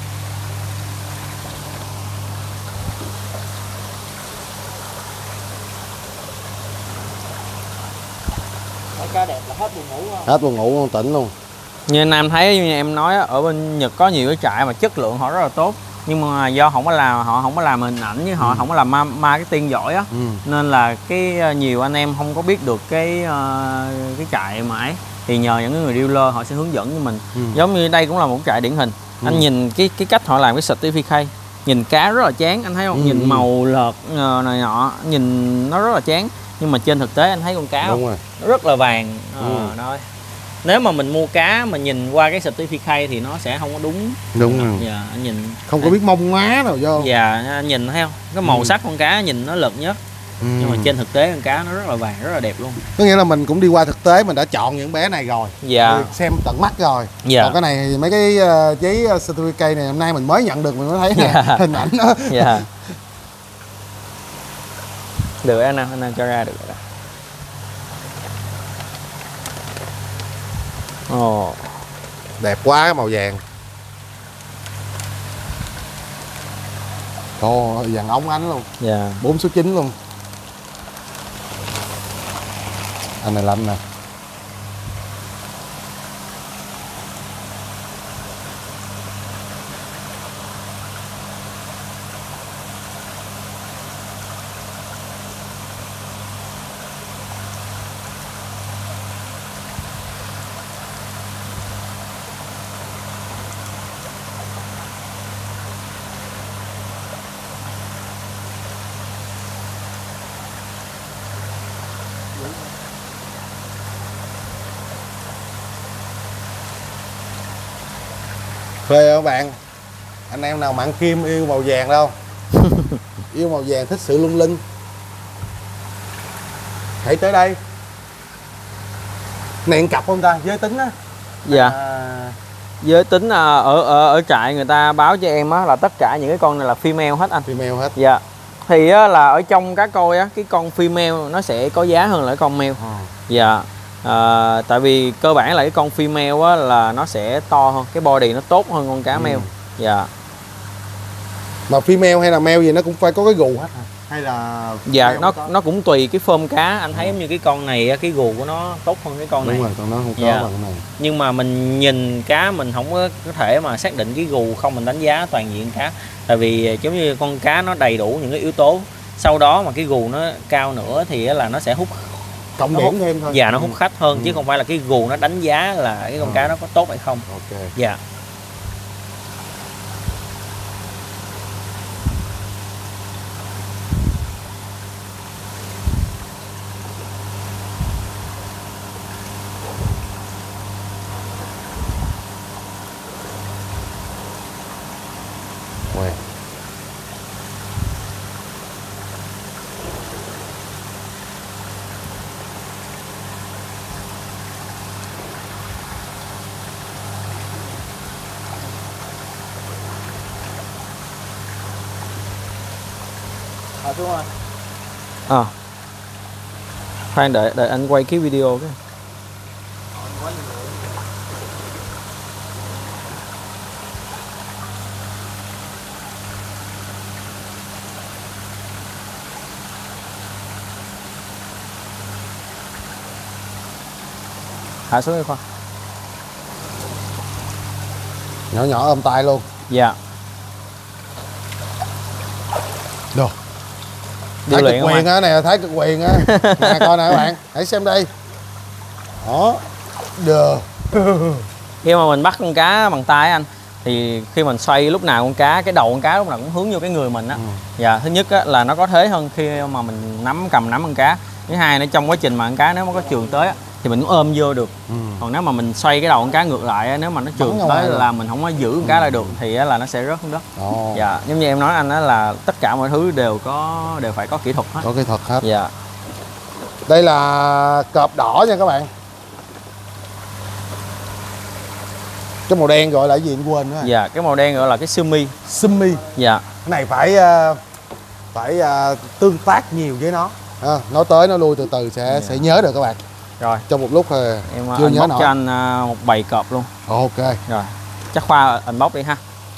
Cá đẹp là hết buồn ngủ không? Hết buồn ngủ, tỉnh luôn. Như anh Nam thấy, như em nói ở bên Nhật có nhiều cái trại mà chất lượng họ rất là tốt, nhưng mà do họ không có làm hình ảnh với họ không có làm marketing giỏi á, nên là cái nhiều anh em không có biết được cái trại mà ấy, thì nhờ những người dealer họ sẽ hướng dẫn cho mình. Giống như đây cũng là một trại điển hình. Anh nhìn cái cách họ làm cái certificate, nhìn cá rất là chán, anh thấy không? Nhìn màu lợt này nọ, nhìn nó rất là chán, nhưng mà trên thực tế anh thấy con cá không? Nó rất là vàng. Thôi. Nếu mà mình mua cá mà nhìn qua cái certificate thì nó sẽ không có đúng. Đúng rồi. Dạ, anh nhìn không có biết mông má nào vô. Dạ, anh nhìn thấy không? Cái màu sắc con cá nhìn nó lợt nhất. Nhưng mà trên thực tế con cá nó rất là vàng, rất là đẹp luôn. Có nghĩa là mình cũng đi qua thực tế, mình đã chọn những bé này rồi. Dạ. Xem tận mắt rồi. Dạ. Còn cái này thì mấy cái giấy certificate này hôm nay mình mới nhận được, mình mới thấy hình ảnh đó. Dạ. Được anh Nam cho ra được rồi đó. Ồ, Đẹp quá cái màu vàng. Ồ, vàng óng ánh luôn. dạ. 4 số 9 luôn. Anh này là anh nè. Phê không bạn? Anh em nào mặn kim yêu màu vàng đâu. Yêu màu vàng, thích sự lung linh, hãy tới đây. Này cặp không ta? Giới tính á. Dạ. Giới tính ở trại người ta báo cho em á là tất cả những cái con này là female hết anh. Female hết. Dạ. Thì á, là ở trong cá coi á, cái con female nó sẽ có giá hơn là cái con male. Dạ. Tại vì cơ bản là cái con female á, là nó sẽ to hơn, cái body nó tốt hơn con cá male. Dạ. Mà female hay là male gì nó cũng phải có cái gù hết hả? Hay là dạ nó cũng tùy cái phơm cá. Anh thấy giống như cái con này cái gù của nó tốt hơn cái con này. Đúng rồi, còn nó không có bằng cái này. Nhưng mà mình nhìn cá mình không có thể mà xác định cái gù không, mình đánh giá toàn diện cá. Tại vì giống như con cá nó đầy đủ những cái yếu tố, sau đó mà cái gù nó cao nữa thì là nó sẽ hút cộng điểm thêm thôi. Dạ, nó hút khách hơn chứ không phải là cái gù nó đánh giá là cái con cá nó có tốt hay không. Ok. Dạ. Wow. Xuống rồi. Khoan đợi anh quay cái video cái. Hạ xuống đi Khoa. Nhỏ nhỏ ôm tay luôn. Dạ. Được. Thái cực quyền á, này là thái cực quyền á. Nè coi nè các bạn, hãy xem đây. Đó. Được. Khi mà mình bắt con cá bằng tay anh, thì khi mình xoay lúc nào con cá, cái đầu con cá lúc nào cũng hướng vô cái người mình á. Dạ, thứ nhất á, là nó có thế hơn khi mà mình cầm nắm con cá. Thứ hai nữa, trong quá trình mà con cá nếu mà có trường tới á, thì mình cũng ôm vô được. Còn nếu mà mình xoay cái đầu con cá ngược lại, nếu mà nó trường tới là mình không có giữ con cá lại được thì là nó sẽ rớt xuống đất. Dạ, giống như em nói anh á, là tất cả mọi thứ đều phải có kỹ thuật hết. Có kỹ thuật hết. Dạ. Đây là cọp đỏ nha các bạn. Cái màu đen gọi là cái gì anh quên nữa. Dạ, cái màu đen gọi là cái sumi. Sumi. Dạ. Cái này phải tương tác nhiều với nó. nói tới nói lui từ từ sẽ nhớ được các bạn. Rồi Trong một lúc em chưa nhớ unbox nổi. cho anh một bầy cọp luôn. Ok. Rồi chắc Khoa unbox đi ha.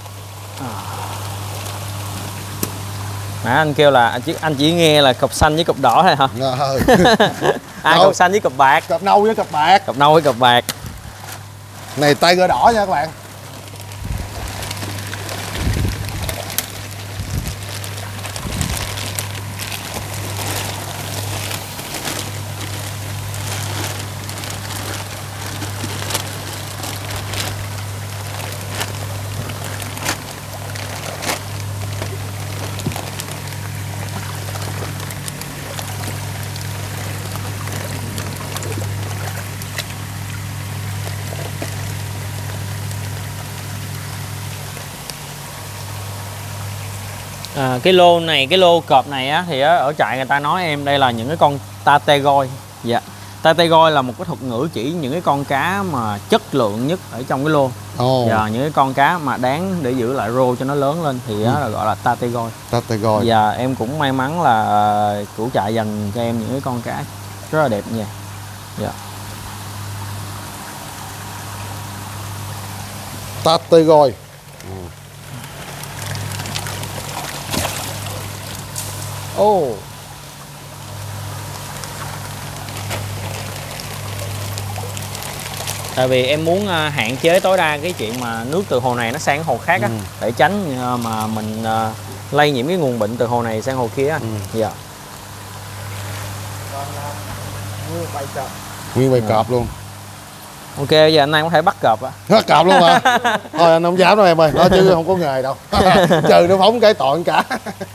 Nãy anh kêu là anh chỉ nghe là cọp xanh với cọp đỏ thôi hả? Cọp xanh với cọp bạc. Cọp nâu với cọp bạc. Cọp nâu với cọp bạc. Này Tiger đỏ nha các bạn. Cái lô này, cái lô cọp này á thì ở trại người ta nói em đây là những cái con tategoi. Dạ. Tategoi là một cái thuật ngữ chỉ những cái con cá mà chất lượng nhất ở trong cái lô. Và những cái con cá mà đáng để giữ lại rô cho nó lớn lên thì đó là gọi là tategoi. Tategoi. Và em cũng may mắn là chủ trại dành cho em những cái con cá rất là đẹp nha. Dạ. Tategoi. Tại vì em muốn hạn chế tối đa cái chuyện mà nước từ hồ này nó sang hồ khác á, để tránh mà mình lây nhiễm cái nguồn bệnh từ hồ này sang hồ kia á. Dạ. Nguyên bầy cọp luôn. Ok, giờ anh Nam có thể bắt cọp á. Bắt cọp luôn hả? Thôi anh không dám đâu em ơi, nói chứ không có nghề đâu. Trừ nó phóng cái tội cả.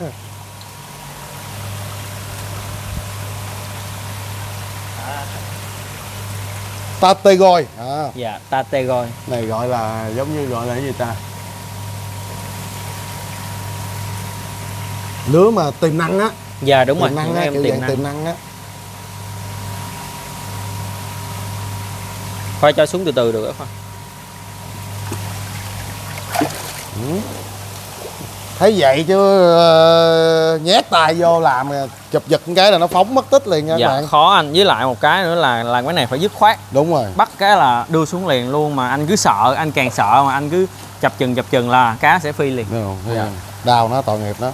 Tategoi. Dạ, tategoi. Này gọi là giống như gọi là cái gì ta? Lứa mà tiềm năng á. Dạ đúng rồi, tiềm năng á, em kiểu tiềm dạng năng. tiềm năng á. Khoai cho xuống từ từ được không? Thấy vậy chứ nhét tay vô làm chụp giật cái là nó phóng mất tích liền nha các bạn. Khó anh, với lại một cái nữa là làm cái này phải dứt khoát. Đúng rồi. Bắt cái là đưa xuống liền luôn, mà anh cứ sợ, anh càng sợ mà anh cứ chập chừng là cá sẽ phi liền. Đúng rồi. Đau nó, tội nghiệp nó.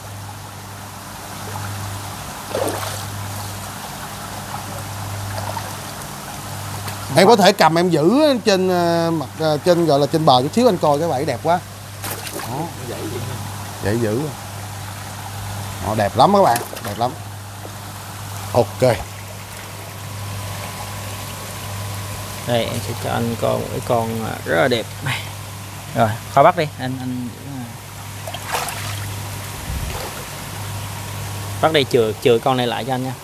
Em có thể cầm em giữ trên mặt trên gọi là trên bờ chút xíu anh coi cái bẫy đẹp quá. Đó, vậy giữ. Họ đẹp lắm các bạn, đẹp lắm. Ok. Đây em sẽ cho anh coi một cái con rất là đẹp. Rồi, Khoa bắt đi, anh bắt đây, chừa con này lại cho anh nha.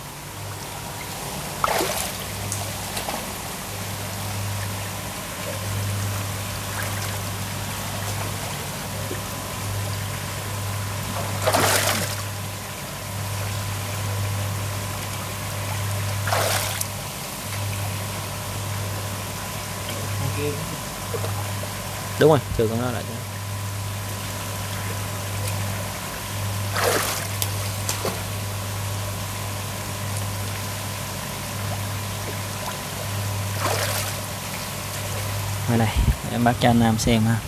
Đúng rồi, chừa con đó lại cho. Đây này, em bắt cho anh Nam xem ha.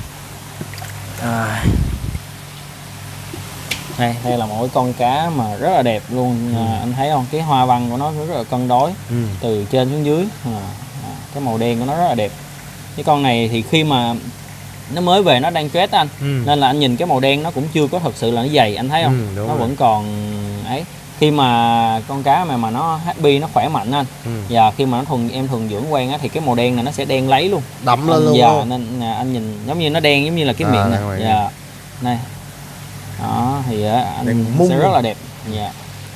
Đây là một cái con cá mà rất là đẹp luôn. Anh thấy không, cái hoa văn của nó rất là cân đối từ trên xuống dưới. Cái màu đen của nó rất là đẹp. Cái con này thì khi mà nó mới về nó đang stress anh, nên là anh nhìn cái màu đen nó cũng chưa có thật sự là nó dày, anh thấy không? Nó vẫn còn ấy. Khi mà con cá mà nó happy, nó khỏe mạnh anh, và khi mà nó em thuần dưỡng quen á thì cái màu đen này nó sẽ đen lấy luôn, đậm lên luôn. Dạ, nên anh nhìn giống như nó đen giống như là cái miệng này. Dạ. Này. Đó thì anh sẽ rất là đẹp. Dạ.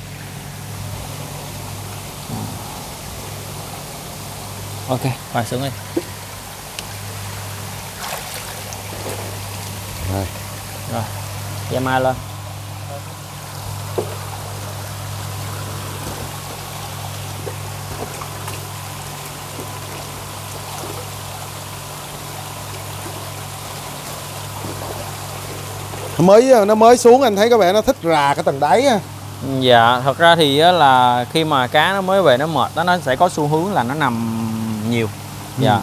Ok, rồi xuống đi. Rồi, da mai lên. Nó mới xuống anh thấy có vẻ nó thích rà cái tầng đáy á. Dạ, thật ra thì á, là khi mà cá nó mới về nó mệt đó, nó sẽ có xu hướng là nó nằm nhiều. Dạ.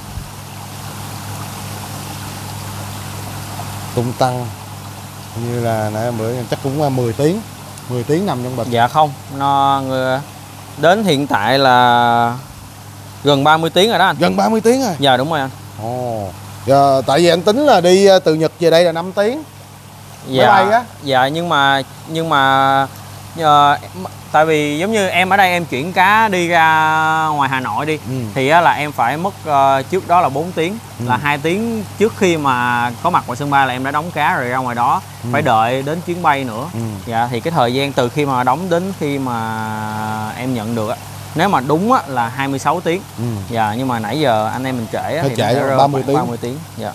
Tung tăng như là nãy bữa chắc cũng 10 tiếng nằm trong bịch. Dạ không, đến hiện tại là gần 30 tiếng rồi đó anh. Gần 30 tiếng rồi. Dạ đúng rồi anh. Ồ. Giờ, tại vì anh tính là đi từ Nhật về đây là 5 tiếng. Dạ. Máy bay á. Dạ nhưng mà tại vì giống như em ở đây em chuyển cá đi ra ngoài Hà Nội đi thì á, là em phải mất trước đó là 4 tiếng, là 2 tiếng trước khi mà có mặt ngoài sân bay là em đã đóng cá rồi ra ngoài đó, phải đợi đến chuyến bay nữa. Dạ thì cái thời gian từ khi mà đóng đến khi mà em nhận được á, nếu mà đúng á, là 26 tiếng. Dạ nhưng mà nãy giờ anh em mình trễ á, thì trễ nó rơi 30 tiếng. 30 tiếng. Dạ.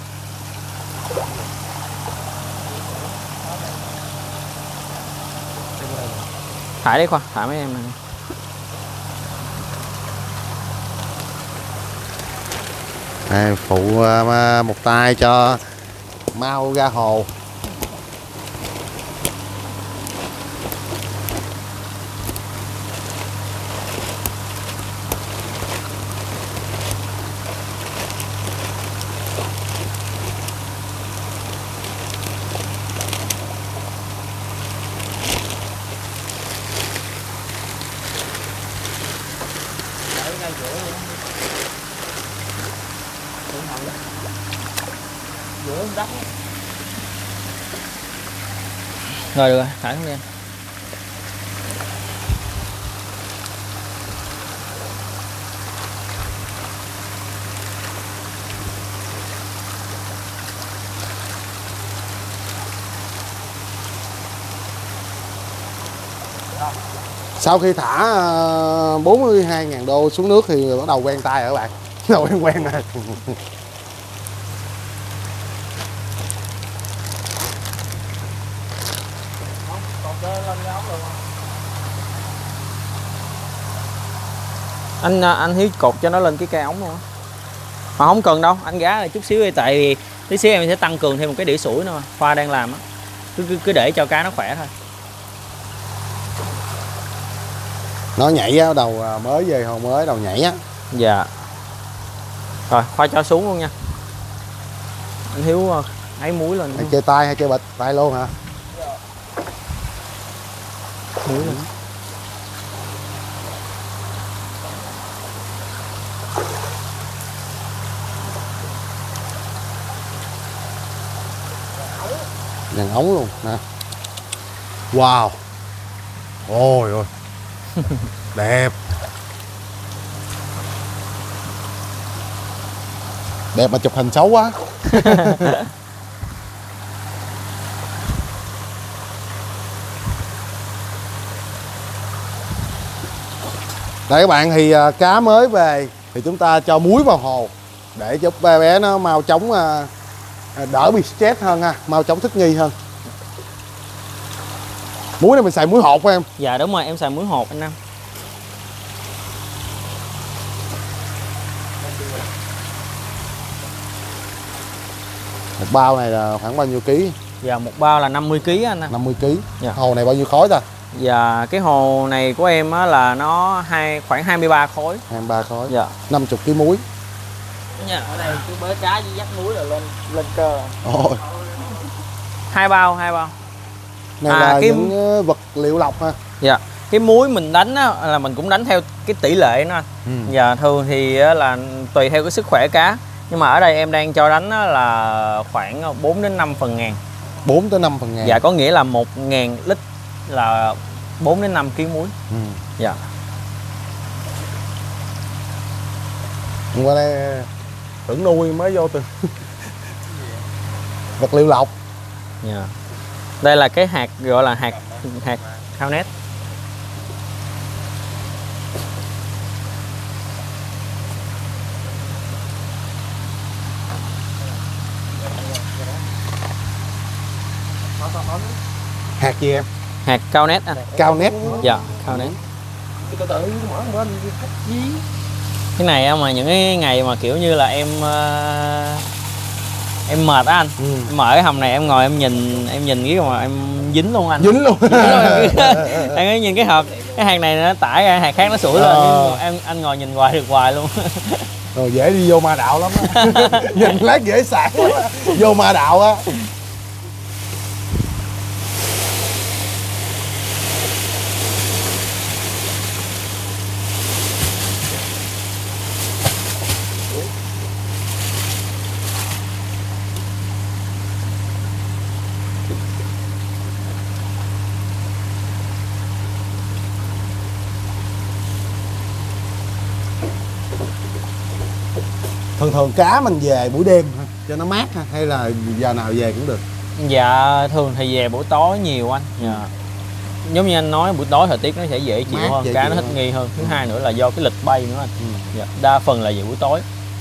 Thải đi Khoa, thải mấy em này. Đây, phụ một tay cho mau ra hồ. Rồi được rồi, thải xuống đi anh. Sau khi thả 42.000 đô xuống nước thì bắt đầu quen tay rồi các bạn. Bắt đầu quen rồi. Anh Hiếu cột cho nó lên cái cây ống luôn á. Mà không cần đâu, anh gá lại chút xíu đi, tại vì tí xíu em sẽ tăng cường thêm một cái đĩa sủi nữa mà Khoa đang làm á. Cứ để cho cá nó khỏe thôi. Nó nhảy á, đầu mới về hồ mới đầu nhảy á. Dạ. Rồi, Khoa cho xuống luôn nha. Anh Hiếu ấy muối lên. Hay chơi tay hay chơi bịch? Tay luôn hả? Muối lên. Dàn ống luôn nè. Wow. Ôi ôi. Đẹp. Đẹp mà chụp hình xấu quá. Đây các bạn, thì cá mới về thì chúng ta cho muối vào hồ để giúp bé nó mau chóng đỡ bị stress hơn ha, mau chóng thích nghi hơn. Muối này mình xài muối hột phải em? Dạ đúng rồi, em xài muối hột anh Nam. Một bao này là khoảng bao nhiêu ký? Dạ một bao là 50 kg anh Nam. 50 kg. Dạ. Hồ này bao nhiêu khối ta? Dạ cái hồ này của em á là nó khoảng 23 khối. 23 khối. Dạ. 50 kg muối. Dạ, ở đây cứ bới cá với dắt muối là lên cơ. Ôi. Hai bao. Này là cái những vật liệu lọc ha. Dạ. Cái muối mình đánh á, là mình cũng đánh theo cái tỷ lệ nó. Dạ thường thì là tùy theo cái sức khỏe cá. Nhưng mà ở đây em đang cho đánh là khoảng 4 đến 5 phần ngàn. 4 tới 5 phần ngàn. Dạ có nghĩa là 1.000 lít là 4 đến 5 kg muối. Dạ. Hôm qua đây tưởng nuôi mới vô từ vật liệu lọc. Dạ. Đây là cái hạt gọi là hạt khao nét. Hạt gì em? Hạt cao nét anh. Cao nét. Dạ, cao nét. Cái này mà những cái ngày mà kiểu như là em Em mệt á anh. Em mở cái hầm này em ngồi em nhìn cái mà em dính luôn anh. Dính luôn. Anh ấy nhìn cái hộp, cái hàng này nó tải ra, hàng khác nó sủi lên, anh ngồi nhìn hoài được hoài luôn. Rồi dễ đi vô ma đạo lắm á. Nhìn lát dễ sạc quá. Vô ma đạo á. Thường cá mình về buổi đêm cho nó mát ha, hay là giờ nào về cũng được? Dạ thường thì về buổi tối nhiều anh. Dạ. Giống như anh nói buổi tối thời tiết nó sẽ dễ chịu hơn, cá nó thích nghi hơn. Thứ hai nữa là do cái lịch bay nữa anh. Dạ. Đa phần là về buổi tối.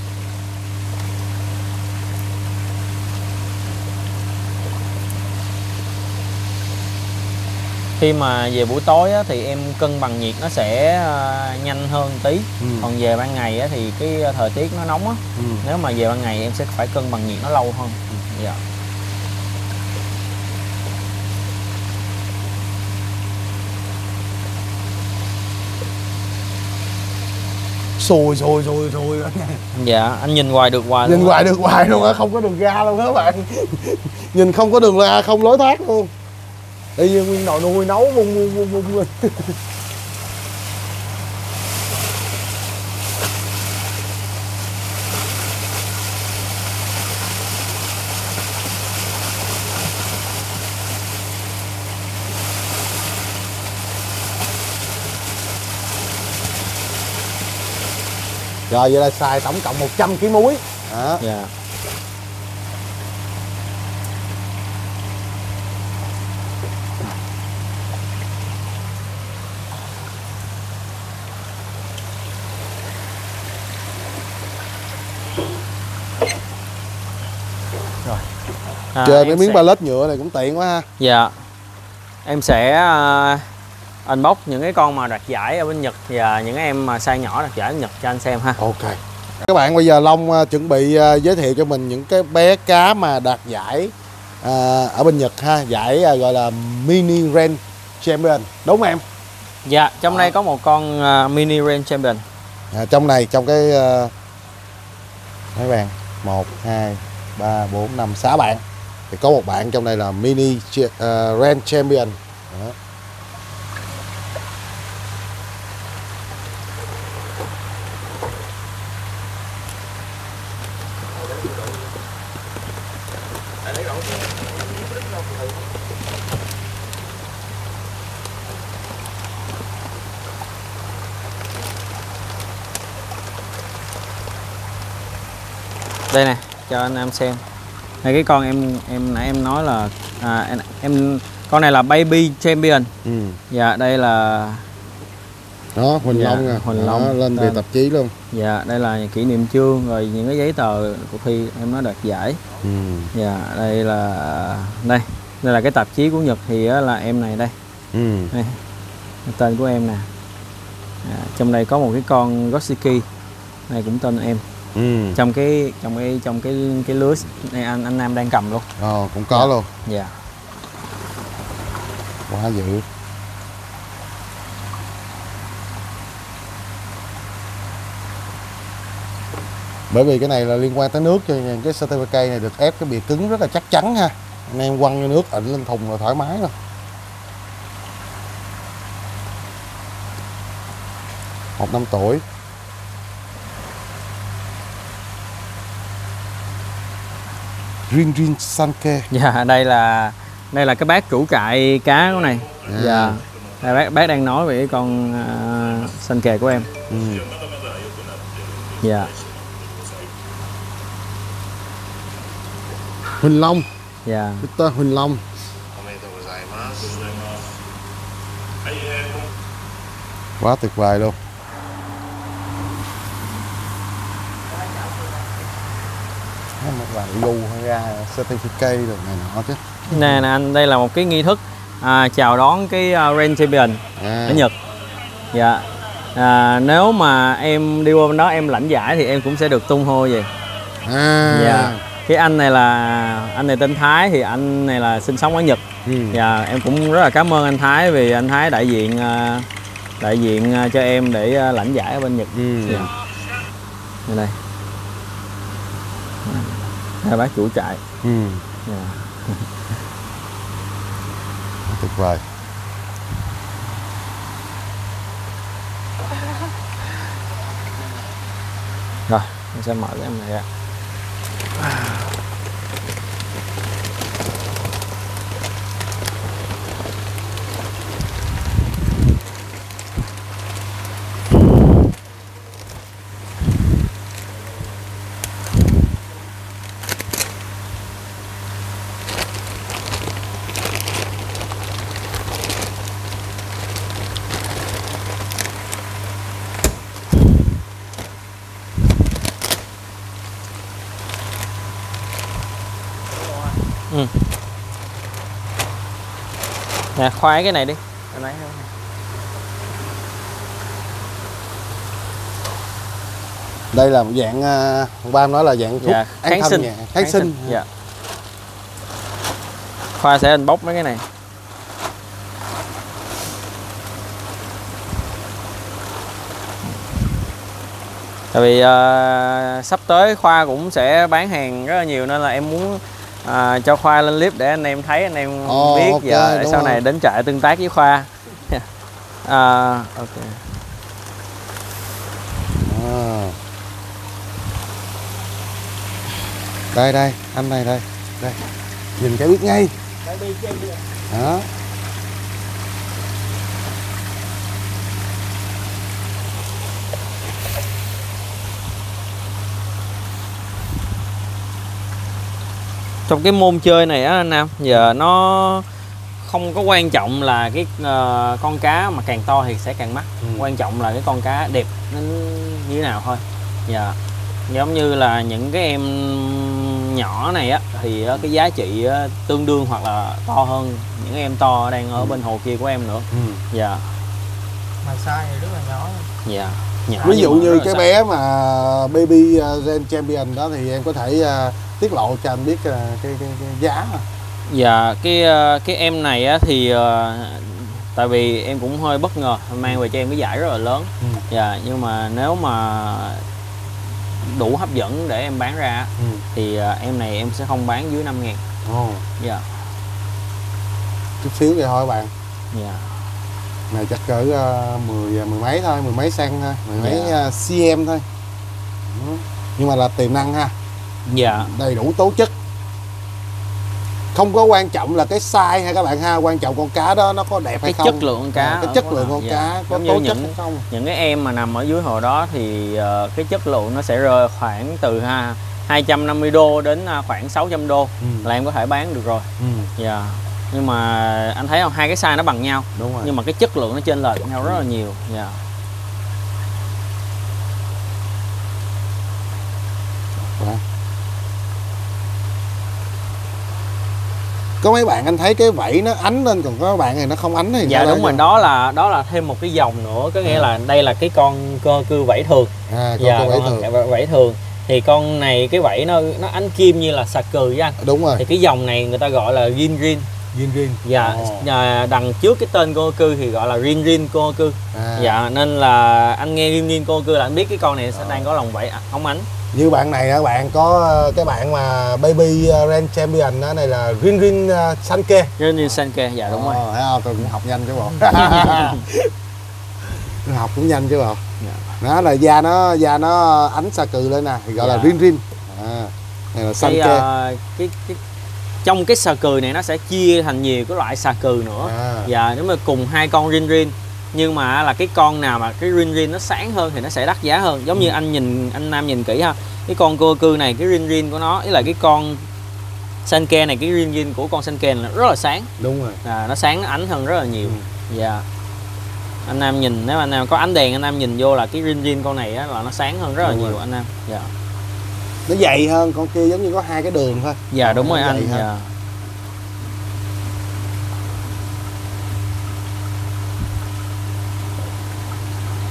Khi mà về buổi tối á, thì em cân bằng nhiệt nó sẽ nhanh hơn tí. Còn về ban ngày á, thì cái thời tiết nó nóng á. Nếu mà về ban ngày em sẽ phải cân bằng nhiệt nó lâu hơn. Dạ. Sùi. Dạ, anh nhìn hoài được hoài Nhìn luôn. hoài được hoài luôn á, không có đường ra luôn đó các bạn. Nhìn không có đường ra, không lối thoát luôn. Y như nguyên nồi nuôi nấu bung lên. Rồi vậy là xài tổng cộng 100 kg muối. Đó. Dạ. Rồi. Chơi Em mấy miếng sẽ- pallet nhựa này cũng tiện quá ha. Dạ. Em sẽ unbox những cái con mà đoạt giải ở bên Nhật và những em mà size nhỏ đoạt giải ở Nhật cho anh xem ha. Ok. Các bạn bây giờ Long chuẩn bị giới thiệu cho mình những cái bé cá mà đạt giải ở bên Nhật ha, giải gọi là Mini Range Champion, đúng không em? Dạ, trong đây có một con Mini Range Champion. Trong này trong cái mấy bạn 1 2 3 4 5 6 bạn thì có một bạn trong đây là Mini Range Champion. Đó. Đây nè, cho anh em xem. Đây cái con em nãy em nói là con này là Baby Champion. Dạ, đây là Đó, Huỳnh dạ, Long nè. Huỳnh Đó, Long lên về tên. tạp chí luôn. Dạ, đây là kỷ niệm chương rồi những cái giấy tờ của khi em nó đạt giải. Dạ, đây là cái tạp chí của Nhật thì là em này đây. Đây, tên của em nè. Trong đây có một cái con Goshiki. Này cũng tên em. Trong cái lứa này anh Nam đang cầm luôn. Cũng có luôn. Dạ. Quá dữ. Bởi vì cái này là liên quan tới nước cho nên cái certificate này được ép cái bìa cứng rất là chắc chắn ha. Anh em quăng vô nước ịnh lên thùng là thoải mái rồi. 1 năm tuổi. Rin Sanke. Dạ, đây là cái bác chủ trại cá của này. Dạ. Đây bác đang nói về cái con Sanke của em. Dạ. Huỳnh Long. Dạ. Victor Huỳnh Long. Quá tuyệt vời luôn. Một vài lưu ra certificate rồi này nọ chứ. Nè anh, đây là một cái nghi thức chào đón cái Range Champion ở Nhật. Dạ. Nếu mà em đi qua bên đó em lãnh giải thì em cũng sẽ được tung hô vậy. Dạ. Cái anh này là anh này tên Thái, thì anh này là sinh sống ở Nhật. Và em cũng rất là cảm ơn anh Thái vì anh Thái đại diện cho em để lãnh giải ở bên Nhật. Đây đây bác chủ trại. Tuyệt vời. Rồi mình sẽ mở cái em này ra. Nè, khoai cái này đi. Đây là một dạng ba nói là dạng thuốc kháng sinh. Kháng sinh. Dạ. Khoa sẽ bóc mấy cái này. Tại vì sắp tới Khoa cũng sẽ bán hàng rất là nhiều nên là em muốn cho Khoa lên clip để anh em thấy, anh em biết okay, và để sau này đến trại tương tác với Khoa. Ok. Đây anh này đây nhìn cái biết ngay đó. Trong cái môn chơi này á anh Nam, giờ nó không có quan trọng là cái con cá mà càng to thì sẽ càng mắc. Quan trọng là cái con cá đẹp nó như thế nào thôi. Dạ. Giống như là những cái em nhỏ này á thì cái giá trị tương đương hoặc là to hơn những em to đang ở bên hồ kia của em nữa. Dạ. Mà size thì rất là nhỏ. Dạ. Nhỏ Ví dụ như cái size. bé mà Baby Ren Champion đó thì em có thể tiết lộ cho anh biết cái giá mà. Dạ, cái em này á thì tại vì em cũng hơi bất ngờ mang về cho em cái giải rất là lớn. Dạ, nhưng mà nếu mà đủ hấp dẫn để em bán ra thì em này em sẽ không bán dưới 5.000. Dạ. Chút xíu vậy thôi bạn. Dạ. Này chắc cỡ mười mấy thôi, mười mấy cm thôi, mười mấy cm thôi. Nhưng mà là tiềm năng ha. Dạ. Đầy đủ tố chất. Không có quan trọng là cái size ha các bạn ha, quan trọng con cá đó nó có đẹp hay không. Cái chất lượng con cá. Cái chất lượng con cá có tố chất hay không. Những cái em mà nằm ở dưới hồ đó thì cái chất lượng nó sẽ rơi khoảng từ 250 đô đến khoảng 600 đô là em có thể bán được rồi. Dạ. Nhưng mà anh thấy không, hai cái size nó bằng nhau. Đúng rồi. Nhưng mà cái chất lượng nó chênh lệch nhau rất là nhiều. Dạ. Có mấy bạn anh thấy cái vảy nó ánh lên, còn có bạn này nó không ánh thì dạ đúng rồi, đó là thêm một cái dòng nữa, có nghĩa là đây là cái con cơ cư vảy thường. Con vảy thường. Vảy thường thì con này cái vảy nó ánh kim như là xà cừ với anh. Đúng rồi. Thì cái dòng này người ta gọi là Rinrin. Dạ. Đằng trước cái tên cô cư thì gọi là Rinrin cô cư. Dạ, nên là anh nghe Rinrin cô cư là anh biết cái con này sẽ đang có lòng vảy óng ánh. Như bạn này các bạn có cái bạn mà Baby Ren Champion đó, này là Rinrin Sanke. Rinrin Sanke, dạ đúng rồi. Thấy không? Tôi cũng học nhanh chứ bộ. Học cũng nhanh chứ bộ. Đó là da nó ánh xà cừ lên nè thì gọi là Rinrin. Này là Sanke. Trong cái xà cừ này nó sẽ chia thành nhiều cái loại xà cừ nữa. Và nếu mà cùng hai con Rinrin, nhưng mà là cái con nào mà cái Rinrin nó sáng hơn thì nó sẽ đắt giá hơn. Giống như anh Nam nhìn kỹ ha, cái con cô cư này cái Rinrin của nó, ý là cái con Sanke này, cái Rinrin của con Sanke là rất là sáng. Đúng rồi. Nó sáng, nó ánh hơn rất là nhiều. Dạ. Anh Nam nhìn, nếu anh Nam có ánh đèn anh Nam nhìn vô là cái Rinrin con này á, là nó sáng hơn rất là nhiều anh Nam. Dạ. Nó dày hơn, con kia giống như có hai cái đường thôi. Dạ đúng rồi anh. Dạ.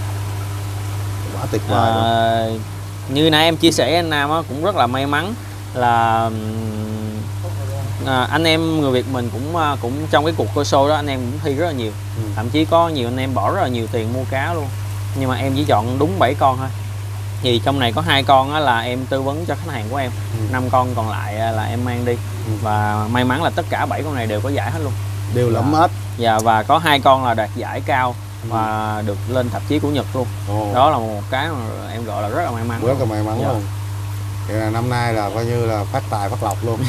Quá tuyệt vời. Như nãy em chia sẻ anh Nam á, cũng rất là may mắn là anh em người Việt mình cũng trong cái cuộc coi show đó anh em cũng thi rất là nhiều. Thậm chí có nhiều anh em bỏ rất là nhiều tiền mua cá luôn, nhưng mà em chỉ chọn đúng 7 con thôi. Thì trong này có 2 con á là em tư vấn cho khách hàng của em, 5 con còn lại là em mang đi. Và may mắn là tất cả 7 con này đều có giải hết luôn, đều lẫm hết. Dạ, và có 2 con là đạt giải cao và được lên tạp chí của Nhật luôn. Đó là một cái mà em gọi là rất là may mắn, rất là may mắn luôn. Thì là năm nay là coi như là phát tài phát lộc luôn.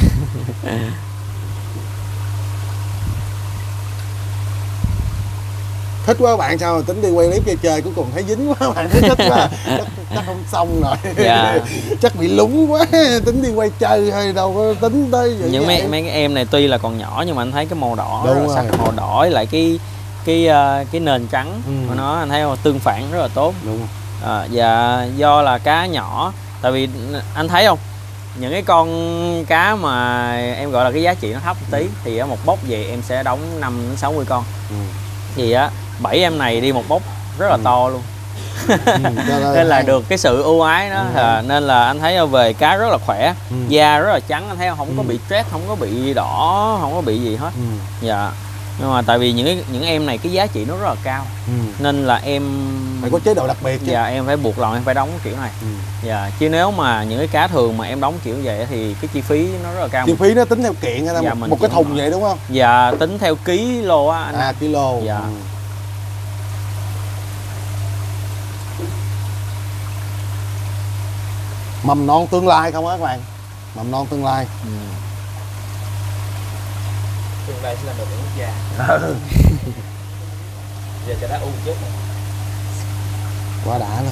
Thích quá bạn, sao mà tính đi quay clip chơi chơi cuối cùng thấy dính quá bạn, thích quá. Chắc không xong rồi. Dạ. Chắc bị lúng quá, tính đi quay chơi hay đâu có tính tới vậy. Những mấy cái em này tuy là còn nhỏ nhưng mà anh thấy cái màu đỏ đúng rất là rồi. sắc, màu đỏ với lại cái nền trắng của nó anh thấy không? Tương phản rất là tốt. Đúng rồi. Và do là cá nhỏ, tại vì anh thấy không, những cái con cá mà em gọi là cái giá trị nó thấp một tí thì ở một bốc về em sẽ đóng 50 đến 60 con. Thì á 7 em này đi một bốc rất là to luôn. Nên là được cái sự ưu ái đó. Nên là anh thấy về cá rất là khỏe, da rất là trắng, anh thấy không có bị stress, không có bị đỏ, không có bị gì hết. Dạ. Nhưng mà tại vì những em này cái giá trị nó rất là cao, nên là em phải có chế độ đặc biệt chứ. Dạ, em phải buộc lòng em phải đóng kiểu này. Dạ, chứ nếu mà những cái cá thường mà em đóng kiểu vậy thì cái chi phí nó rất là cao. Chi phí nó tính theo kiện hay dạ, một cái thùng vậy đúng không? Dạ, tính theo kilo á anh. Kilo. Dạ. Mầm non tương lai không á các bạn? Mầm non tương lai. Tương lai sẽ là đội tuyển quốc gia. Giờ cho đá U trước. Quá đã luôn.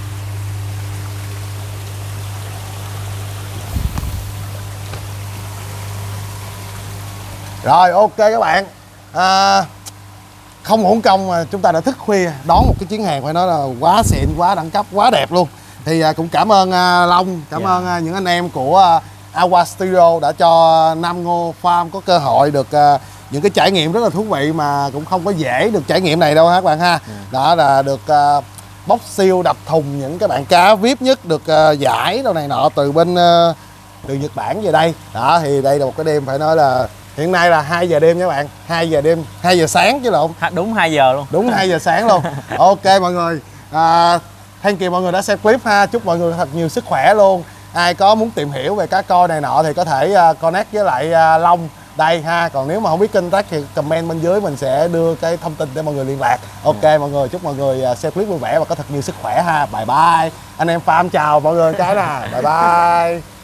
Rồi ok các bạn, không uổng công mà chúng ta đã thức khuya đón một cái chuyến hàng phải nói là quá xịn, quá đẳng cấp, quá đẹp luôn. Thì cũng cảm ơn Long, cảm ơn những anh em của Aqua Studio đã cho Nam Ngô Farm có cơ hội được những cái trải nghiệm rất là thú vị mà cũng không có dễ được trải nghiệm này đâu ha các bạn ha. Đó là được bóc siêu đập thùng những cái bạn cá VIP nhất, được giải đâu này nọ từ bên từ Nhật Bản về đây. Đó thì đây là một cái đêm phải nói là hiện nay là 2 giờ đêm nha các bạn, 2 giờ đêm, 2 giờ sáng chứ lộn. Đúng 2 giờ luôn. Đúng 2 giờ sáng luôn. Ok mọi người, thank you mọi người đã xem clip ha. Chúc mọi người thật nhiều sức khỏe luôn. Ai có muốn tìm hiểu về cá coi này nọ thì có thể connect với lại Long đây ha. Còn nếu mà không biết contact thì comment bên dưới, mình sẽ đưa cái thông tin để mọi người liên lạc. Ok mọi người, chúc mọi người xem clip vui vẻ và có thật nhiều sức khỏe ha. Bye bye. Anh em farm chào mọi người cái nè. Bye bye.